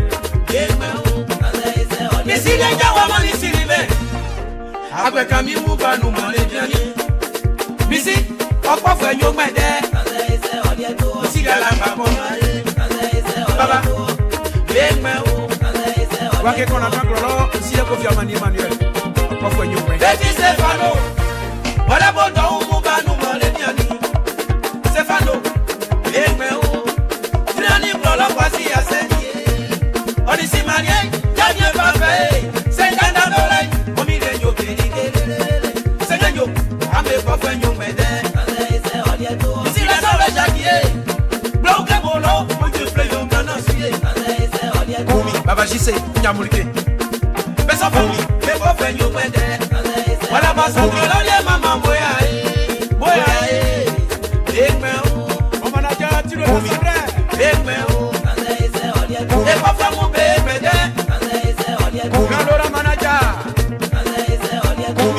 Mais si les gars vont aller s'y river, avec un mimou va nous manger bien. Mais si, on va voir yo pendant. Si la lame va Baba, bien mais Wake kona kakrolo, siya Kofi Amani Emmanuel. Kwa nyumba. Beti Stefano. Wala bondo umu banu mole nyani. Stefano. Eme o. Trani prolo kwa siya senye. Oni si marie, janye pape. Sengana dolay. Omi de nyo peri delele. Senganyo. Ame kwa nyumba de. Isi la sole jakie. Bloke bolo. Moju fleyo kanasiye. Kumi, Baba Jise, Nyamulike. Beso Kumi, Bebo Fenyo Mwende. Wala basa Mwende Mama Moya e. Moya e. Ekme o. Omanaja tiro Kumi. Ekme o. Eko Famu Be Mwende. Kumi. Kalora manaja. Kumi.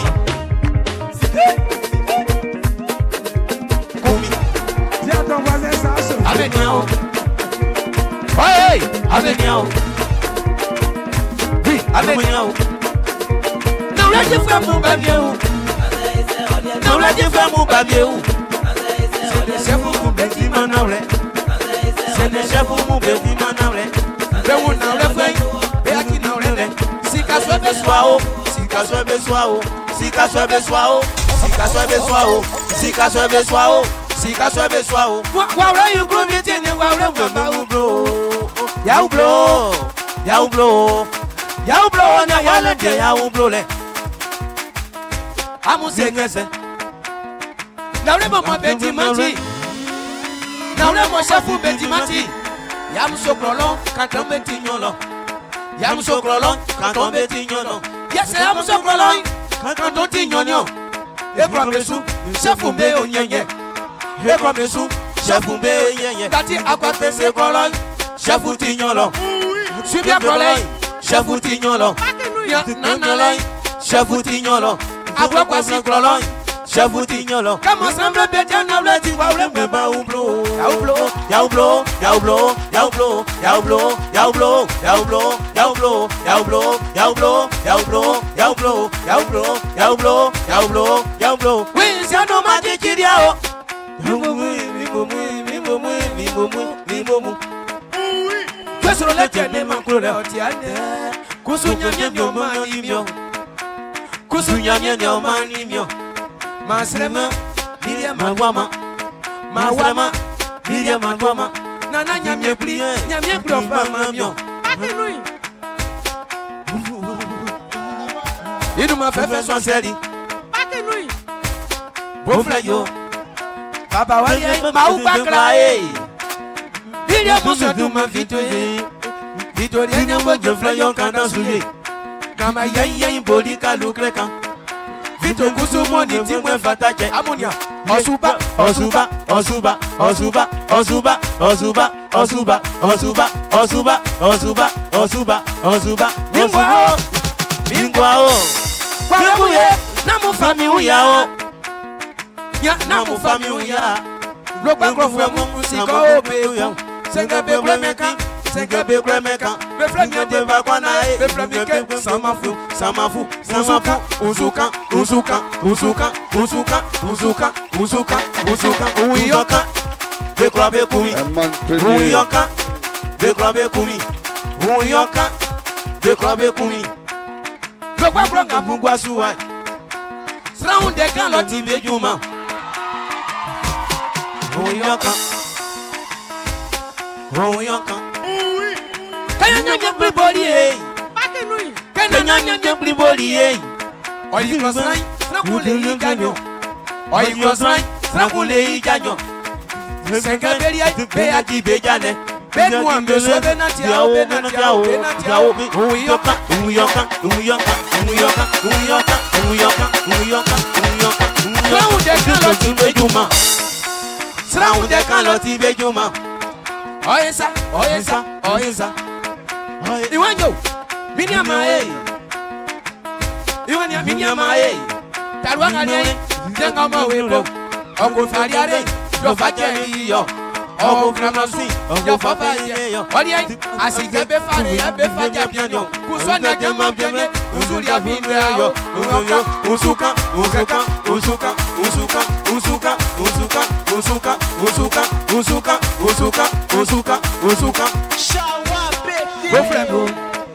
Kumi. Tiens ton voisin Sasso. Avec Nyao. Hey, avec Nyao. Oui, avec Nyao. Non, là, j'ai fait mon babier. Non, là, j'ai fait mon babier. C'est le chef pour mon petit manaulet. C'est le chef pour mon petit manaulet. Le ou non, le frère. Et à qui non, le si qu'à soit besoin, si qu'à soit besoin, si qu'à soit besoin, si qu'à soit besoin, si qu'à soit besoin. Si ka so be so o wa wa you grow me tin wa wa wa ma u bro ya u bro ya yaou blow. Yaou blow, na yale de yaou blow le. Amu sengese. Na ule mama beti mati. Na ule mo chafu beti mati. Yamu sokrolon, kanton beti nyolo. Yamu sokrolon, kanton beti nyolo. Yes, yamu sokrolon, kanton ti nyonyo. Ekwa mesu, chafu be onyenye. Ekwa mesu, chafu be onyenye. Kati akwa pese krolon, chafu ti nyolo. Subia krolon, chafu ti nyolo. Nanalai, chafu ti nyolo. Akwa kwa si krolon. Chavutignolo. Comme ensemble bédian na blati wa ule mbeba ublo. Ya ublo, ya ublo, ya ublo, ya ublo, ya ublo, ya ublo, ya ublo, ya ublo, ya ublo, ya ublo, ya ublo, ya ublo, ya ublo, ya ublo, ya ublo, ya ublo. Oui, c'est un homme qui dit ah. Mimomu, mimomu, mimomu, mimomu, mimomu. Que sur le tien de mon couleur tiane. Kusunya nyo mani myo. Kusunya nyo mani myo. Masrema, Miriam Magwama, Mawama, Miriam Magwama, Nana Nyamye Pli, Nyamye Profa Mamio. Il m'a fait faire son série. Boflayo, Papa Waye, Maoupa Klae. Il y a pour ce tout ma vitoye. Vitoye Nyambo de Flayon Kandansouye. Kamaya Yen Bolika Lukreka. Vito kusumoni timwe fatache amonia osuba osuba osuba osuba osuba osuba osuba osuba osuba osuba osuba osuba mingwao mingwao kwamuye namu fami uyao ya namu fami uya lokwa krofwe mu siko obe senga bebre meka senga bebre meka beflanya de bakwana e beflamike samafu samafu samafu uzuka uzuka uzuka uzuka uzuka uzuka uzuka uyoka bekwabe kumi uyoka bekwabe kumi uyoka bekwabe kumi lokwa kranga bugwa suwa sraunde kan loti bejuma uyoka uyoka kaya nyanya bliboli eh kaya nyanya bliboli eh oyi krosai srakule ijanyo oyi krosai srakule ijanyo senga beria be ati bejane benu ambe so benati a benati a benati a uyoka uyoka uyoka uyoka uyoka uyoka uyoka uyoka sraunde kan loti bejuma sraunde kan loti bejuma oyesa oyesa oyesa Iwanyo, minyama eh. Iwanya minyama eh. Tarwanga ne, jenga mawebo. Ogo fariare, yo faje yo. Ogo kramasi, yo fafaye yo. Oye, asike be fare ya be faje bianyo. Kuswana jama bianye, uzuri ya binwe yo. Uyoyo, usuka, usuka, usuka, usuka, usuka, usuka, usuka, usuka, usuka, usuka, usuka, usuka. Shawa baby. Go flebo.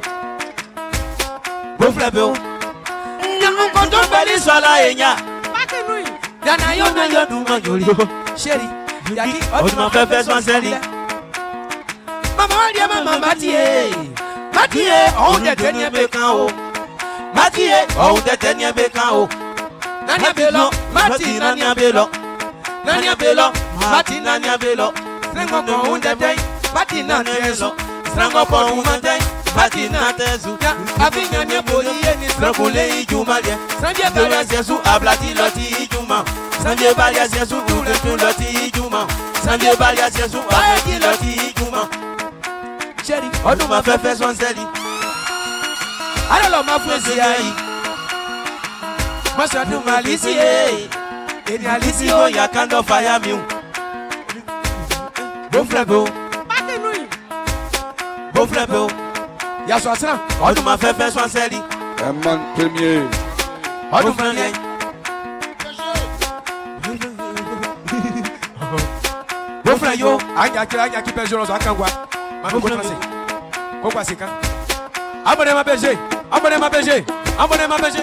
Go flebo. Nyango kondo beli swala enya. Yana yo na yo duma yori. Sheri. Yaki oduma fefe swanseli. Mama wadi mama matie. Matie on de tenye bekan o. Matie on de tenye bekan o. Nanya belo, mati nanya belo. Nanya belo, mati nanya belo. Sengo ko unde ten, mati nanya belo. Strango po umante, mati na tezu. Avinya nye boli eni strangule ijumalie. Stranje balia sesu ablati loti ijuma. Stranje balia sesu tule tu loti ijuma. Stranje balia sesu ablati loti ijuma. Sheri, oduma fefe swanseli. Alalo mafwezi ai. Masha du malisi eh. Eni alisi o ya kando fire miu. Bon flebo. Bon flebo. Ya so asra. Odu ma fefe so anseli. Eman premier. Odu premier. Bon flayo. Anya kira anya ki pejo so akangwa. Ma ko français. Ko kwa sika. Abonne ma B G. Abonne ma B G. Abonne ma B G.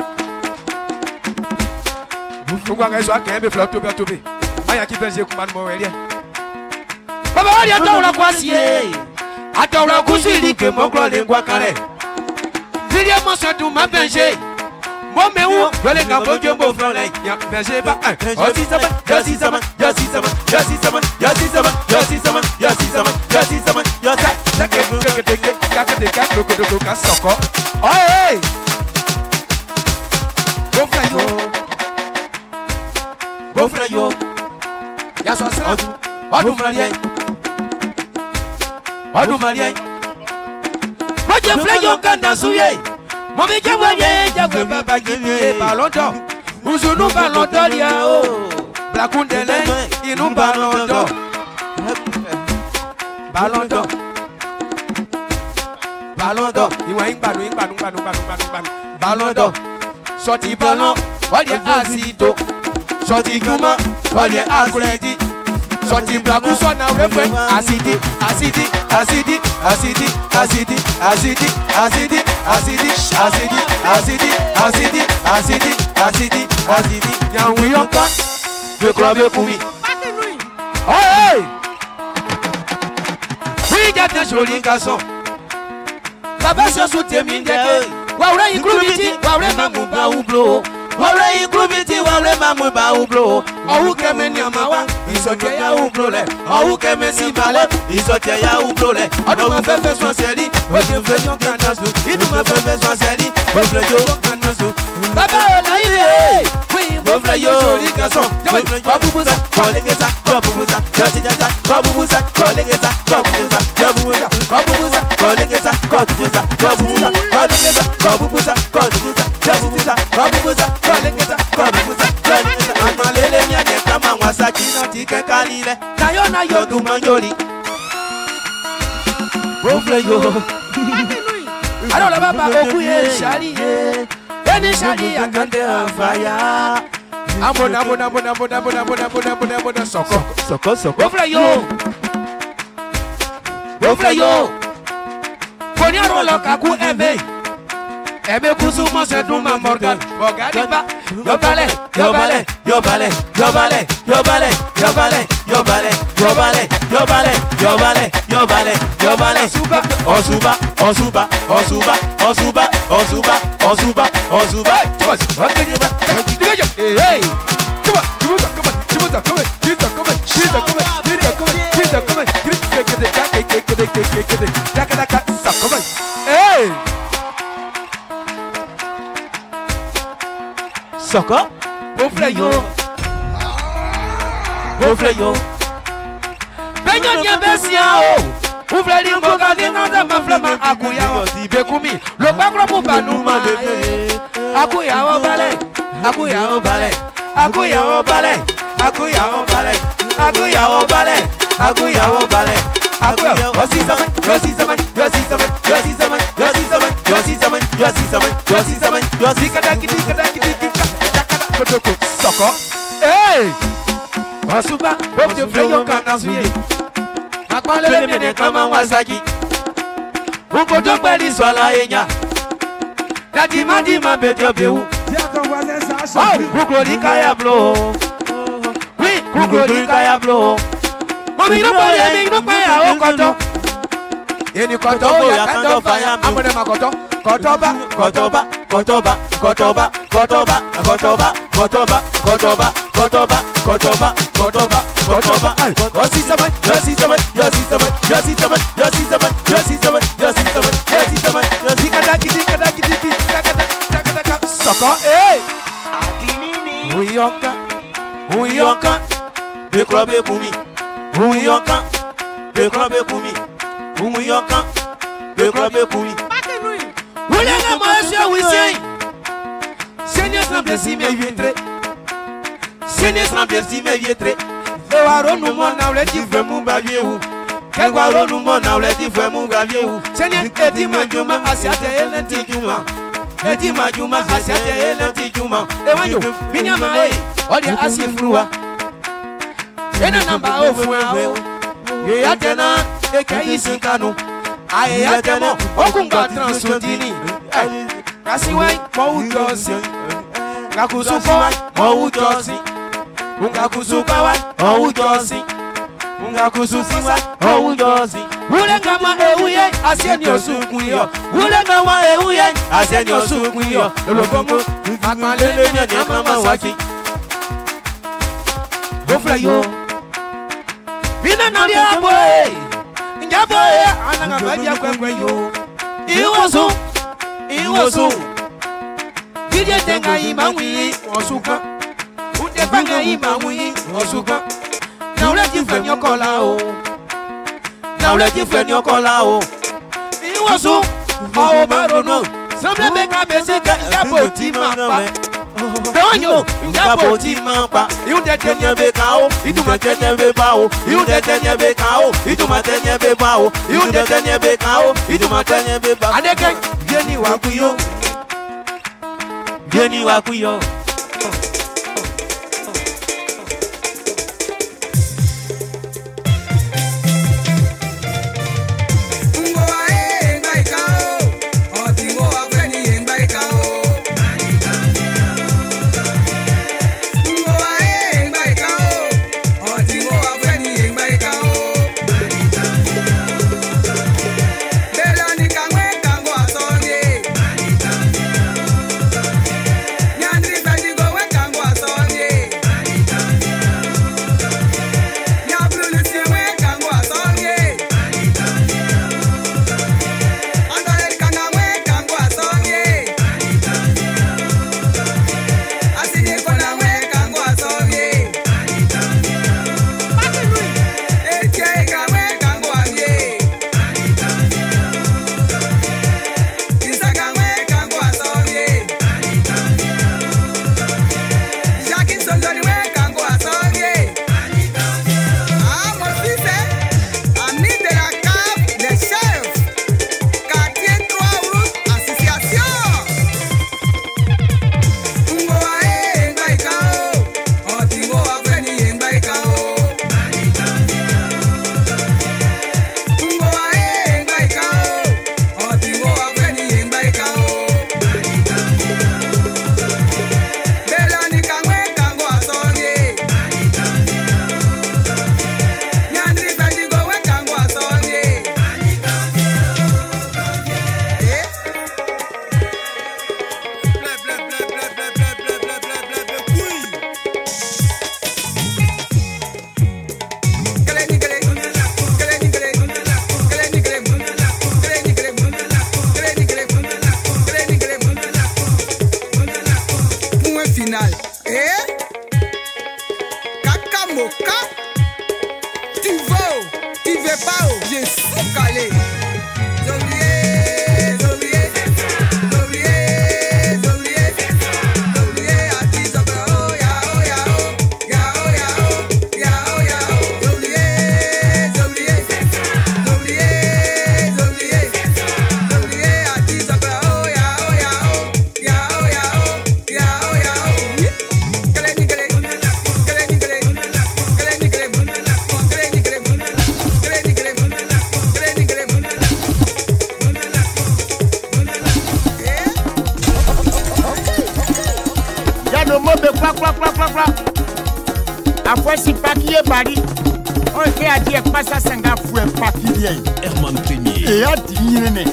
Tukwa ngaiso akembe flot tobe tobe. Aya ki peje kuma mo welie. Baba wali ata ula kwasi eh. Adora kusiri ke mokro le ngwa kare. Video mo so dun ma benje. Mo mewu wele nga bojo mo fro le ya benje ba. O si sama, yo si sama, yo si sama, yo si sama, yo si sama, yo si sama, yo si sama, yo si sama, yo sa. Take take take take take take loko loko ka soko. Oh hey. Go fly yo. Go fly yo. Ya so sa. Odu Maria. Odu Maria. Oje fly yo kanda suye. Mo mi je waye jagwe baba gimi ballon d'or. Uzunu ballon d'or ya o. Blakundele inu ballon d'or. Ballon d'or. Ballon d'or. Iwa ingbanu ingbanu ingbanu ingbanu ingbanu. Ballon d'or. Sorti ballon, oye acido. Sorti guma, oye acidi. Sorti blaku sona refre acidi, acidi, acidi, acidi, acidi, acidi, acidi, acidi, acidi, acidi, acidi, acidi, acidi, acidi. Yang we yonka, we krobe kumi. Hey! We got the joli garçon. Baba se soutient mindeke. Waure inclubiti, waure mamu ba ublo. Waure inclubiti, waure mamu ba ublo. Owu keme nyamawa, isote ya ublo le. Owu keme sibale, isote ya ublo le. Odu ma fefe swanseli, weke fleyon kanasu. Idu ma fefe swanseli, weke fleyon kanasu. Baba ola iye, we fleyo joli garçon. Wabubuza, kolengeza, wabubuza, jajijata, wabubuza, kolengeza, wabubuza, wabubuza, wabubuza, kolengeza, wabubuza, wabubuza, kolengeza, wabubuza, kolengeza, jajijata, wabubuza, kolengeza, wabubuza, kolengeza. Amalele nyane kama wasaki na tike kalile. Nayo na yo dumanjoli. Wofleyo. Alors baba okuye shali ye. Eni shali akande afaya. Amona amona amona amona amona amona amona amona amona soko soko soko. Wofleyo. Wofleyo. Koni arola kaku eme. Eme kusu mo se dun ma Morgan. Morgan ba. Yo bale, yo bale, yo bale, yo bale, yo bale, yo bale, yo bale, yo bale, yo bale, yo bale, yo bale, yo bale. Suba, oh suba, oh suba, oh suba, oh suba, oh suba, oh suba, oh suba. Hey, hey. Come on, come on, come on, come on, come on, come on, come on, come on, come on, come on. Hey. Soko, Wofleyo, Wofleyo. Benyo nya besia o. Wofleyo ngoga dinga ma flama akuya o. Bekumi, lo bagro mu banuma. Akuya o bale, akuya o bale, akuya o bale, akuya o bale, akuya o bale, akuya o bale. Akuya o si zaman, yo si zaman, yo si zaman, yo si zaman, yo si zaman, yo si zaman, yo si zaman, yo si zaman, yo si kada kidi kada kidi. Soko, hey, wasuba, wopje fleyo kana suye. Akwalele mene kama wasaki. Unko jokbeli swala enya. Dadi madi mabete bewu. Oh, kuklodi kaya blo. Oui, kuklodi kaya blo. Mami no pare, mi no kaya okoto. Eni koto ya kando fire. Amone makoto. Kotoba, kotoba, kotoba, kotoba, kotoba, kotoba, kotoba, kotoba, kotoba, kotoba, kotoba, kotoba. Yosi sama, yosi sama, yosi sama, yosi sama, yosi sama, yosi sama, yosi sama, yosi sama, yosi kada kidi kada kidi kada kada kada. Soko, eh. Uyoka, uyoka, bekrobe kumi. Uyoka, bekrobe kumi. Uyoka, bekrobe kumi. Oulanga monsieur Wissé. Seigneur sans blessi me vietre. Seigneur sans blessi me vietre. E waro nu mo na ule di fwe mu ba viewu. Ke waro nu mo na ule di fwe mu ba viewu. Seigneur eti majuma asiate ele ti juma. Eti majuma asiate ele ti juma. E wanyo minyama e odi asifruwa. Ena namba ofu awo. Ye atena e kai sinkanu. Aye atemo okunga transodini. Kasiwai mo ujosi. Ngakusuko mo ujosi. Ungakusuka wa mo ujosi. Unga kususiwa oujozi. Ule kama euye asieni osukuyo. Ule kama euye asieni osukuyo. Lologongo akmalele nyanya mama waki. Ofla yo. Bina nali aboe. Njaboe ananga badia kwekwe yo. Iwosu. Iwosu. Dije tenga imamwi osuka. Ute banga imamwi osuka. Now let you friend your call out. Now let you friend your call out. It was so. Oh, I don't know. Some make a message that you put him up. Don't you? You put him up. You that ten year back out. You do my ten year back out. You that ten year back out. You do my ten year back out. You that ten year back out. You do my ten year back out. And again, Jenny Wakuyo. Jenny Wakuyo. Herman Premier. Et à diminuer.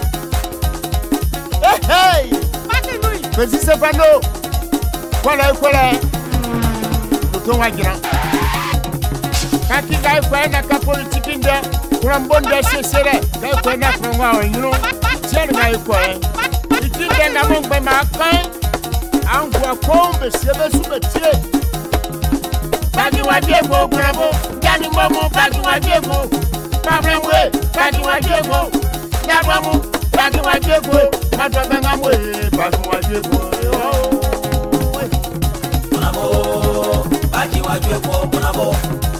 Hey hey! Vas-y, c'est pas nous. Voilà, voilà. Nous sommes à grand. Quand il y a une politique, il y a un bon déchet, c'est vrai. Il y a un bon déchet, c'est vrai. Il y a un bon déchet, c'est vrai. On voit comme c'est le sous-métier. Pagi wa Diego, bravo. Gani momo, pagi wa Diego. Pablemwe, pagi wa Diego. Yabamu, pagi wa Diego. Matobengamwe, pagi wa Diego. Bravo, pagi wa Diego, bravo.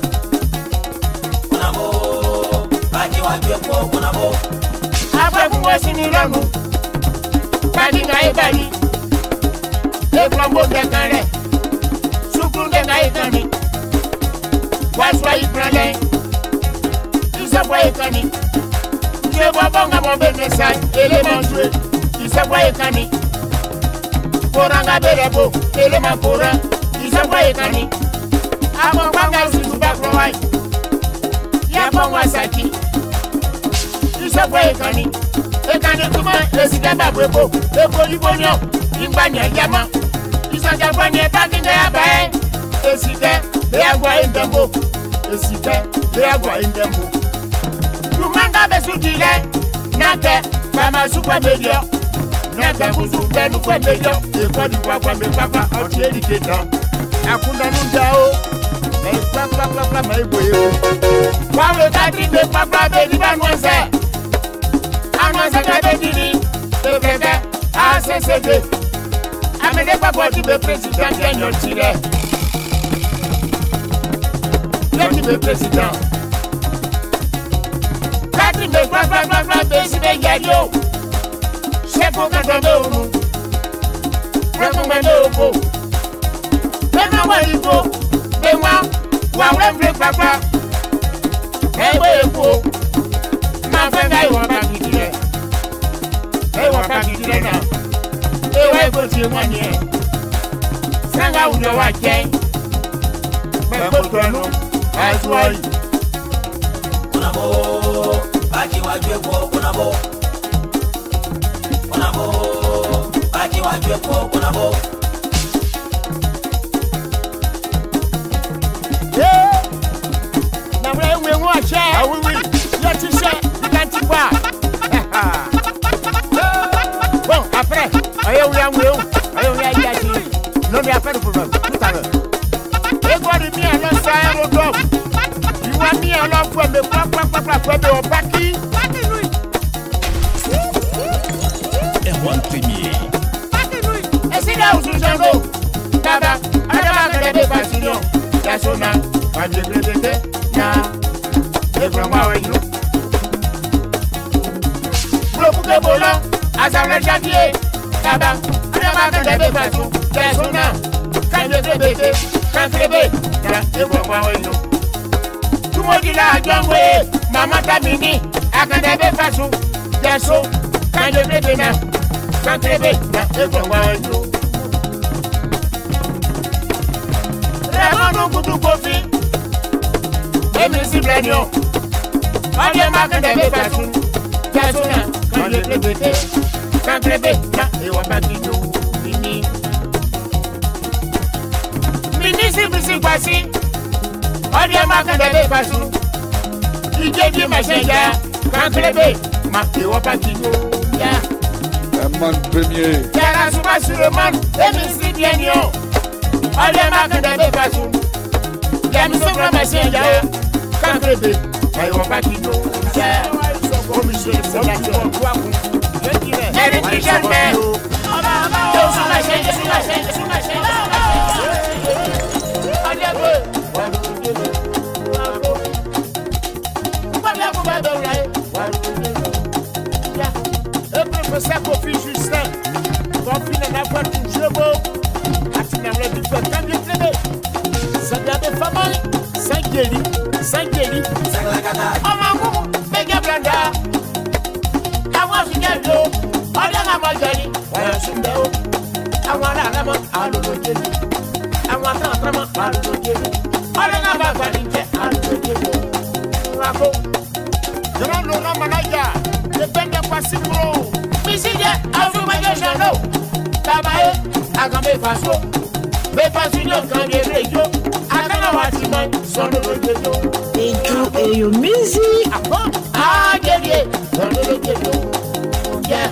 Bravo, pagi wa Diego, bravo. Abamu wasini langu. Pagi ga ibali. Le flambeau de Calais, souffle de Gaïkani, Waswa Ibralin, Isabwa Ekani, je vois bon à mon bénéfice, élément joué, Isabwa Ekani, Poranga Belebo, élément Pora, Isabwa Ekani, Amon Banga Souba Kowai, Japan wasaki. Isogwe ekani. Ekani kuma esika babwebo. Ebo libonyo. Imbanya jama. Isaja kwanye takinga ya bae. Esika beagwa indembo. Esika beagwa indembo. Lumanga besutile. Nake mama super medio. Nake buzu benu kwa medio. Ekwa diwa kwa mepapa. Oti ediketa. Akunda nundao. Mais papa papa mais boyo. Kwa we kadri be papa be di banwanse. Anwanse ka be dini. Bebebe A C C D. Amede papa di be president Daniel Tire. Yeti be president. Kadri be papa papa be si be yayo. Chefo kandombe onu. Rekomende oko. Bema wa iko. Ewa, wa wemble papa. Ewe eko. Ma fenga iwa pakitile. Ewa pakitile na. Ewa eko ti wanye. Sanga ujo wa chen. Meko tono. Aswai. Kunabo. Baki wajweko kunabo. Kunabo. Baki wajweko kunabo. Ah oui, oui, là tu sais, quand tu pars. Bon, après, allez, on y a, allez, on y a, il y a, non, mais après le problème, tout à l'heure. Et quoi de bien, là, ça a un autre. Tu vois bien, là, pour me quoi, quoi, quoi, quoi, quoi, mais on pas qui. Erwan Premier. Et c'est là où je j'en ai. Taba, alors, on a des passions. La sona, pas de gré, ya. Blokuke bola, asawle jadiye, kaba, adama kandebe fasu, kesona, kandebe bebe, kankebe, kala ebo kwa wenu. Tumoji la jongwe, mama tamini, akandebe fasu, keso, kandebe bena, kankebe, kala ebo kwa wenu. Ramono kutu kofi, emi si blenyo. Allez, ma que t'avais pas sous. Kasuna, quand le bébé, quand le bébé, et on va dire Mini. Mini, c'est plus si facile. Allez, ma que t'avais pas sous. Il dit dit ma chérie, quand le bébé, ma et on va dire Un man premier. Yara souma sur le man, et Missi Bienio. Allez, ma que t'avais pas sous. Y'a mis sur ma chérie, quand le bébé. I want back in your yeah. Oh, Michel, c'est la joie. Je dirais. Elle est déjà faite. Yo, sous ma chaîne, sous ma chaîne, sous ma chaîne, sous ma chaîne. Allez, un peu. Pourquoi bien vous m'avez oublié? Le professeur Kofi Justin. Kofi n'a pas tout jeu beau. Atina le dit que quand il est traité, ça vient de famille. Cinq guéris. Cinq guéris. Ọmọ mẹ́gẹ́ blanda, àwọn òṣìṣẹ́ ìlú, ọdún àmọ́ jẹ́ni, wọ́n sùn bẹ́ẹ̀ o. Àwọn aláàmọ́ àlùlò jẹ́ni, àwọn àtàwọn àlùlò jẹ́ni, ọdún àmọ́ àgbàdì jẹ́ àlùlò jẹ́ni. Rako, grand Laurent Manaja, le ben de Passipro, Missy de Afro-Manager Jano, Tabaye, Agambe Faso, Befasunyo Kanye Radio, Akana Watiman, son de Radio. Et your music. Ah, yeah, yeah. Yeah.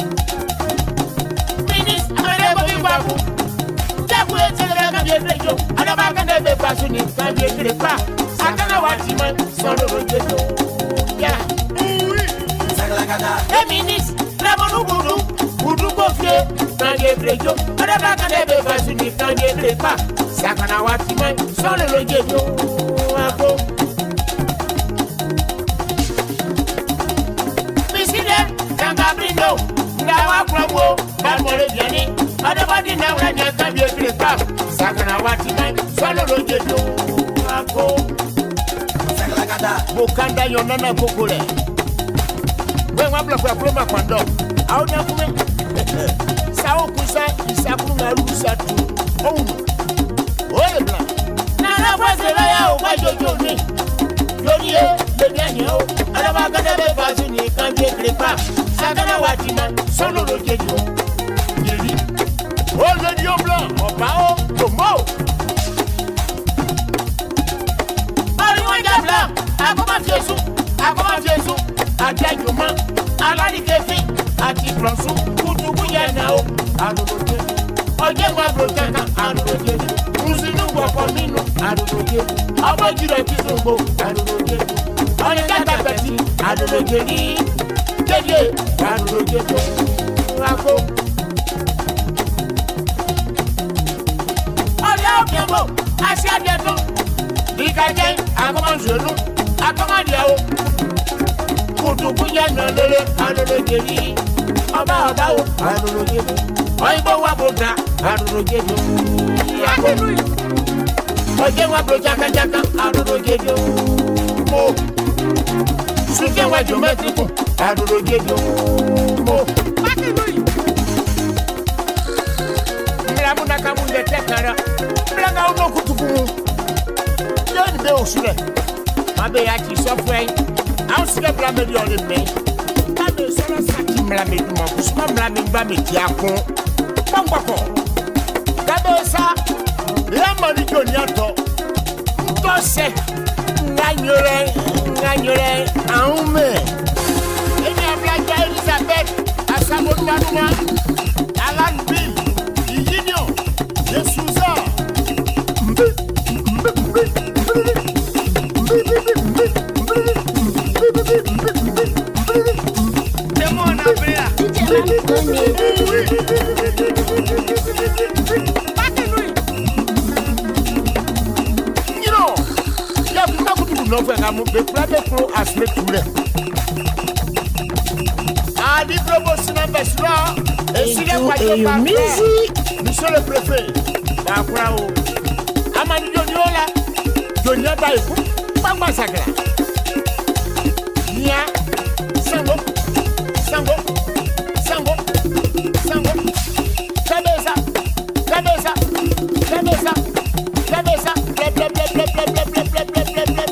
Minis, I'm going to be back. That way, tell them I'm going to go. And I'm going to be back soon. I'm going to be back. I can't watch him, son of a ghetto. Yeah. Hey, Minis, Ramon Guru, Guru Bofie, Kanye Brejo. And I'm going to be back soon. I'm going to be back. Sakana watch him, son of a ghetto. Gabriel, Nawa Promo, Balmore Vianney, Adabadi Nawana can be a great pub. Sakana Watiman, Solo Rogedo, Bokanda Yonana Kokole. When I block a promo condo, out of me, Sao Kusa is a Kuna Rusa too. Oh, Ola. Nana was a lawyer, why don't you me? Johnny, Kenyan yo, Alaba gada be bazuni kan je crepa. Sagana watima, solo lo jeju. Yeli. Oh le dio blanc, oh pa oh, tomo. Ari wanja blanc, akoma fiesu, akoma fiesu, adjajuma, alali kefi, ati plansu, kutu kuyana o, anu lo jeju. Oje wa brotaka, anu lo jeju. Musinu wako minu, anu lo jeju. Obo jiro kizungo, anu lo jeju. Oni kata peti, anu lo jeju. Jeje, anu lo jeju. Wako. Oli a obiemo, asi abieto. Ikaje, akoma nzelu, akoma diawo. Kutu kuyana lele, anu lo jeju. Oba oba o, anu lo jeju. Oyibo wa bota, anu lo jeju. Oje wa bro jaka jaka, anu lo jeju. Mo. Suje wa geometrical, anu lo jeju. Mo. Mira muna kamu de tekara. Mira ga uno kutuku. Yen be osule. Mabe ya ki software. Au sike bla me di ole me. Mabe solo saki mla me duma. Kusuma mla me ba me ti akon. Pangpako. Kabesa. La mani joniato. Tose. Nganyore, nganyore, aume. Eni ablaja Elizabeth, Asamotanuma, Alan Bill, Iginio, Yesuza. Demona brea. The private flow has made to them. Ah, the promotion of the straw. Et si les voyons musique, monsieur le préfet. D'accord. Amani Joniola, Jonia Taïkou, Pamba Sagra. Nia, Sango, Sango, Sango, Sango. Cabeza, cabeza, cabeza, cabeza, bla bla bla bla bla bla bla bla bla bla bla.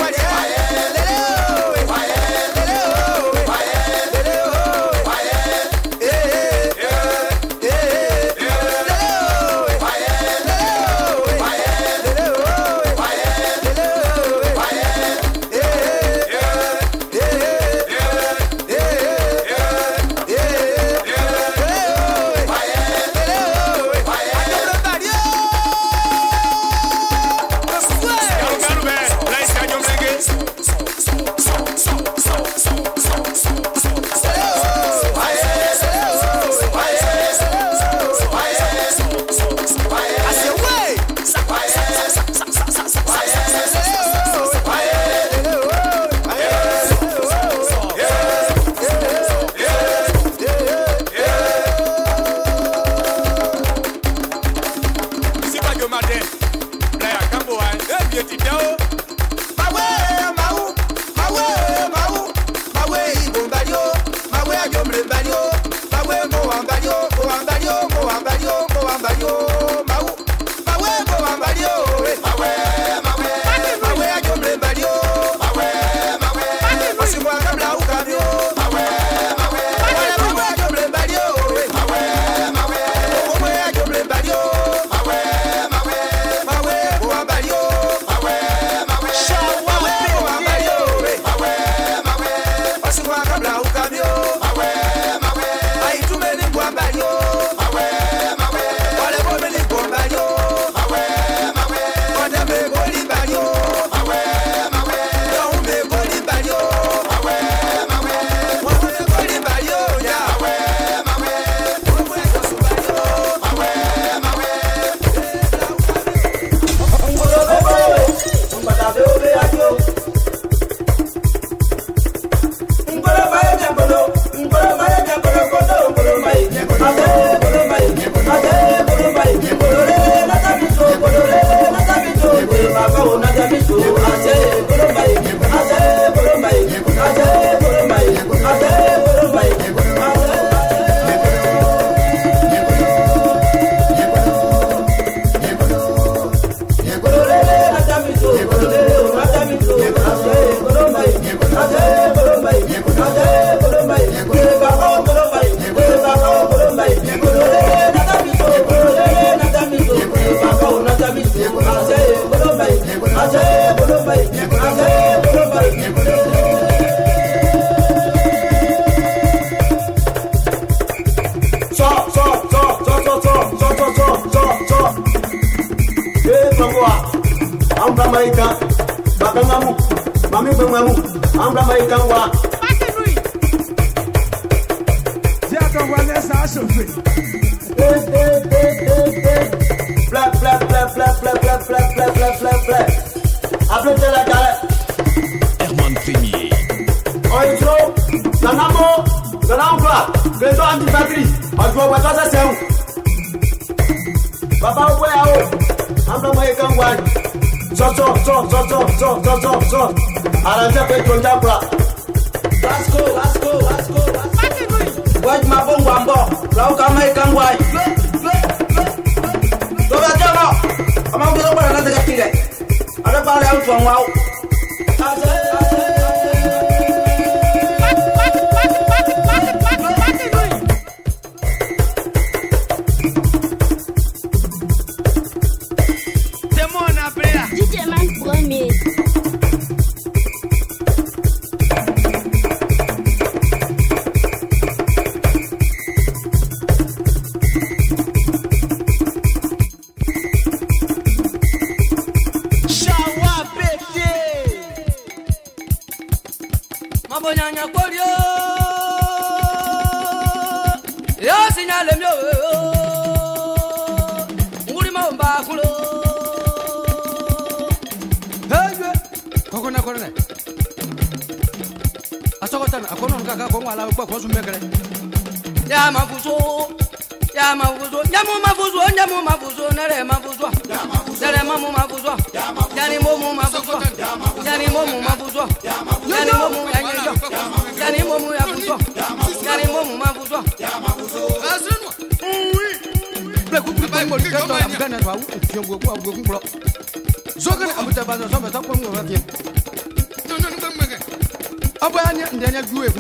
Herman Premier. Oitro, Nanamo, Nanamba, Beto Antipatri, Oitro, Watasa Sound. Papa, where are you? I'm not my gun one. So, so, so, so, so, so, so, so, so. I'll just pay to Jabra. Let's go, let's go, let's go, let's go. Watch my bomb, Wambo. Now come my gun one. So that's Jabba. I'm going to open another thing. I don't buy out from wow. Mabonyanya korio yo sinyale myo nguri mamba kulo hey kokona kokona asokotana akono nkaka ko ngala ko ko sumekele ya mafuso ya mafuso nyamu mafuso nyamu mafuso nare mafuso nare mamu mafuso yani momu mafuso yani momu mafuso yani momu yanyo yani momu yafuso yani momu mafuso asunwa oui pleku pleku mo kato amgana wa u fiongo kwa go kumblo zogana amutabaza soba takwa mu wa tie Abanya ndenya duwe.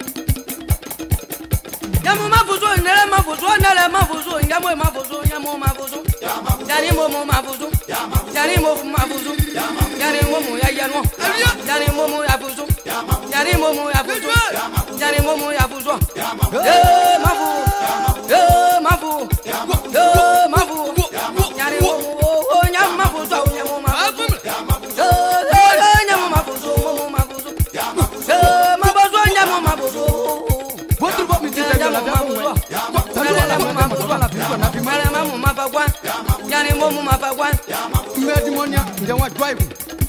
Yamu mafuzo nele mafuzo nele mafuzo yamu mafuzo yamu mafuzo. Yani momo mafuzo. Yani momo mafuzo. Yani momo ya yanwa. Yani momo ya fuzo. Yani momo ya fuzo. Yani momo ya fuzo. Eh mafu. Eh mafu. Eh mafu. Yani momo yamu mafuzo yamu mafuzo. Eh yamu mafuzo momo mafuzo. Eh mafuzo yamu mafuzo. Votre voix me dit de la verre. Yani momo mafagwan. Medimonia ndewa drive.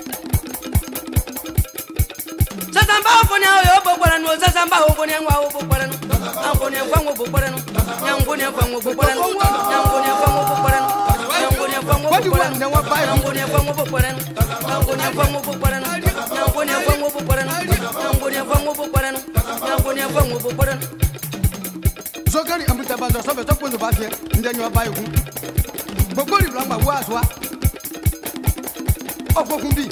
Sasa mbao kone ayo bokwara no sasa mbao kone ngwa bokwara no. Angone kwango bokwara no. Nyangone kwango bokwara no. Nyangone kwango bokwara no. Nyangone kwango bokwara no. Nyangone kwango bokwara no. Nyangone kwango bokwara no. Nyangone kwango bokwara no. Nyangone kwango bokwara no. Nyangone kwango bokwara no. Zogani ambuta bazo sobe to kwenzo bafie ndenyo bayo ku. Bogori blamba wazwa. Opo kumbi.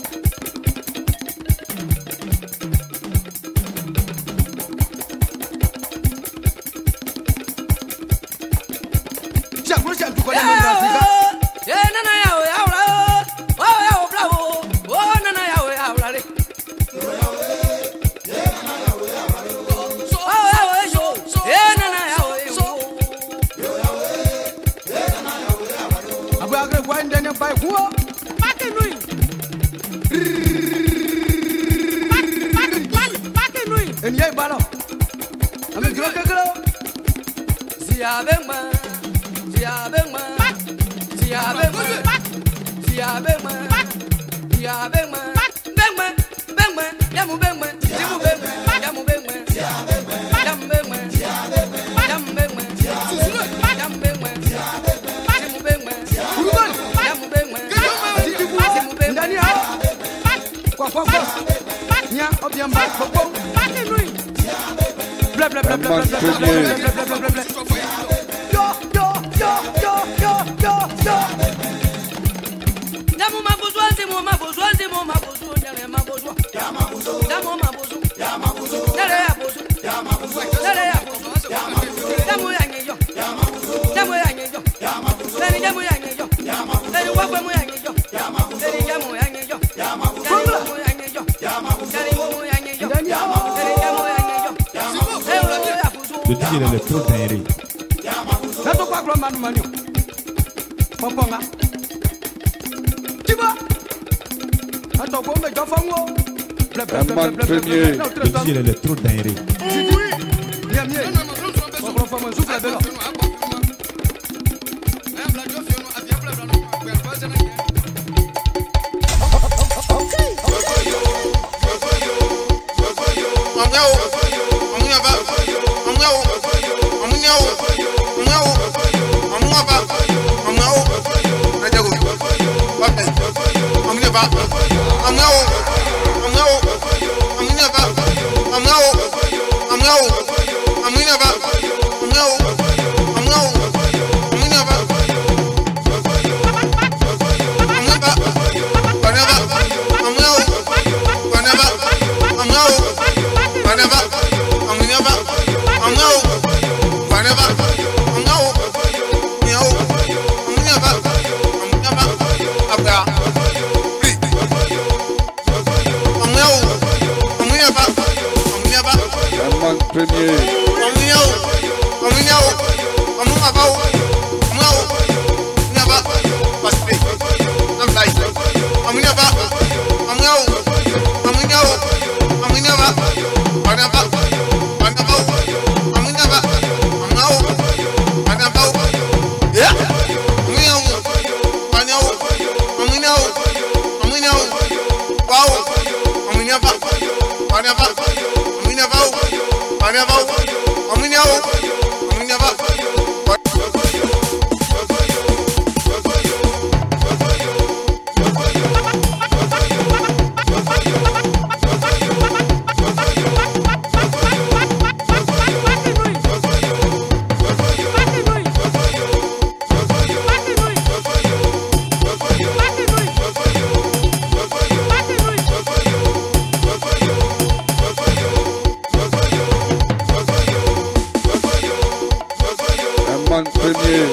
Chakuru cha tuko na Afrika. Eh nana yao yao la. Oh yao bravo. Oh nana yao yao la. Oh yao yo. Eh nana yao yo. Abu agre kwa ndenya bayo ku. Pake nui. Pake nui. Enye balo. Ame gro gro. Sia bema. Sia bema. Sia bema. Sia bema. Sia bema. Bema. Bema. Yamu bema. Yamu bema. Yamu bema. Yamu bema. Yamu bema. Yamu bema. Yamu bema. Urubani. Yamu bema. Yamu bema. Ndani hao. Kwa kwa kwa. Nya obiamba popo. Pake nui. Bla bla bla bla bla bla bla bla bla bla. Yo yo yo yo yo yo yo. Yamu mabuzwa zimu mabuzwa zimu mabuzwa nyale mabuzwa. Ya mabuzwa. Yamu mabuzwa. Ya mabuzwa. Nyale ya buzwa. Ya mabuzwa. Nyale ya buzwa. Ya mabuzwa. Yamu ya nyeyo. Ya mabuzwa. Yamu ya nyeyo. Ya mabuzwa. Nani yamu ya nyeyo. Ya mabuzwa. Nani wakwe mu ya nyeyo. Ya mabuzwa. Nani yamu ya nyeyo. Ya mabuzwa. Nani yamu ya nyeyo. Ya mabuzwa. Nani yamu ya nyeyo. Nani yamu ya nyeyo. Ya mabuzwa. Le tir est le trop d'aéré. Nato kwa kwa manu manu. Poponga. Tiba. Ato ko me gafango. Le tir est le trop d'aéré. Bien bien. On va faire un souffle de l'eau. Whenever, whenever, whenever, Premier.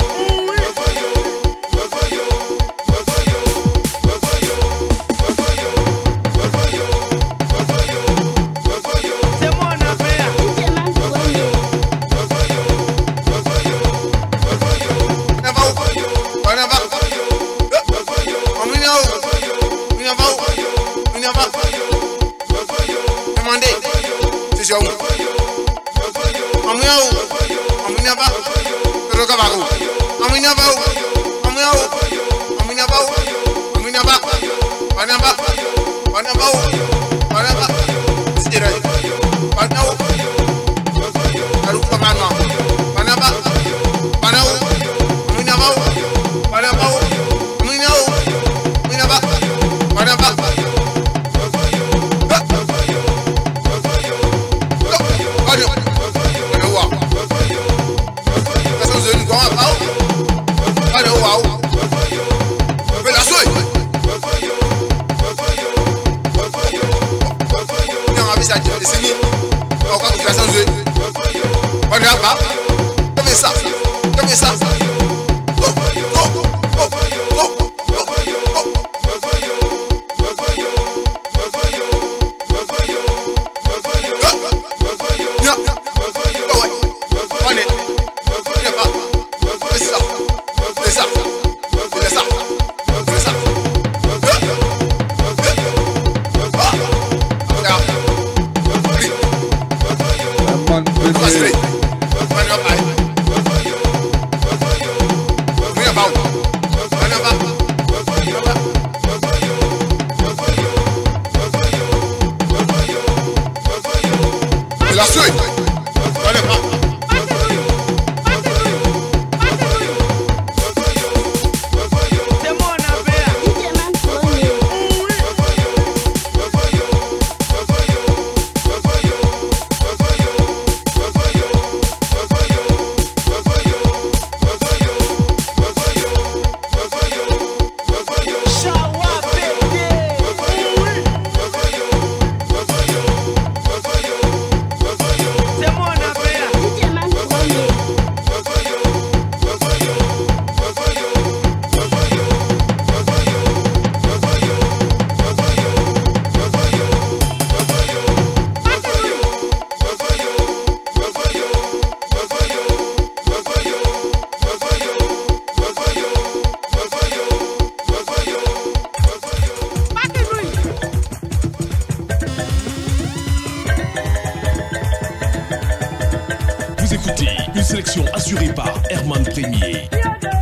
Une sélection assurée par Herman Premier.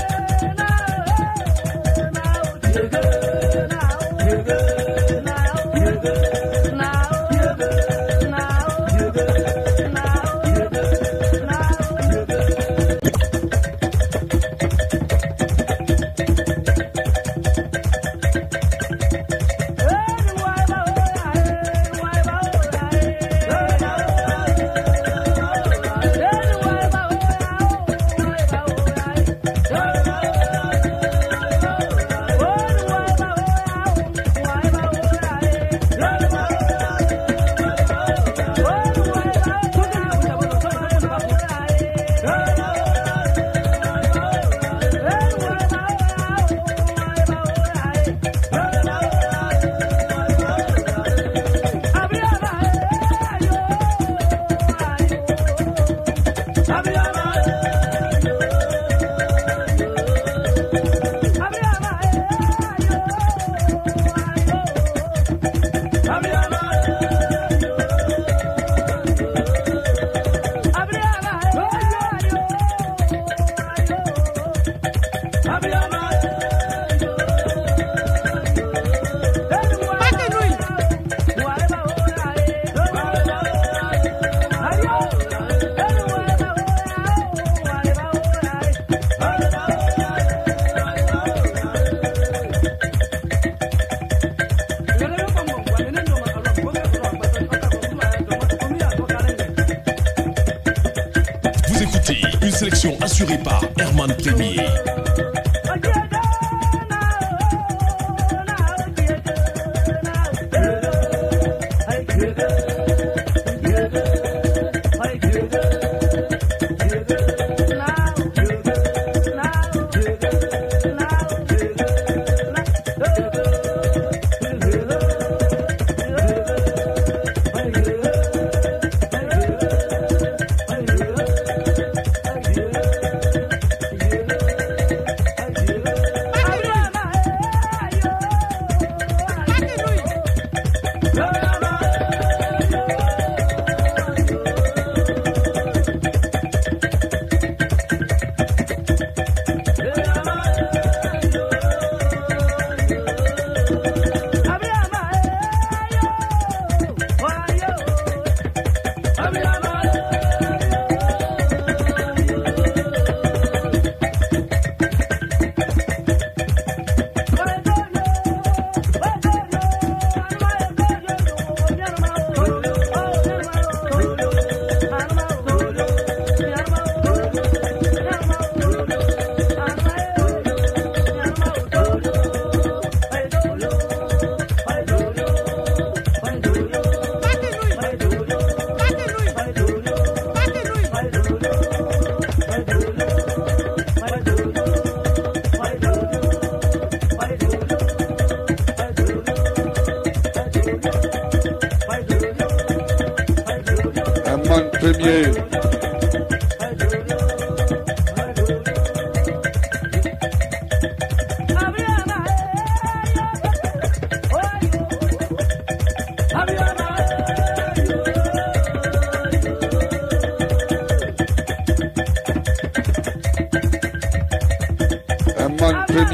Une sélection assurée par Herman Premier.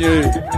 Premier.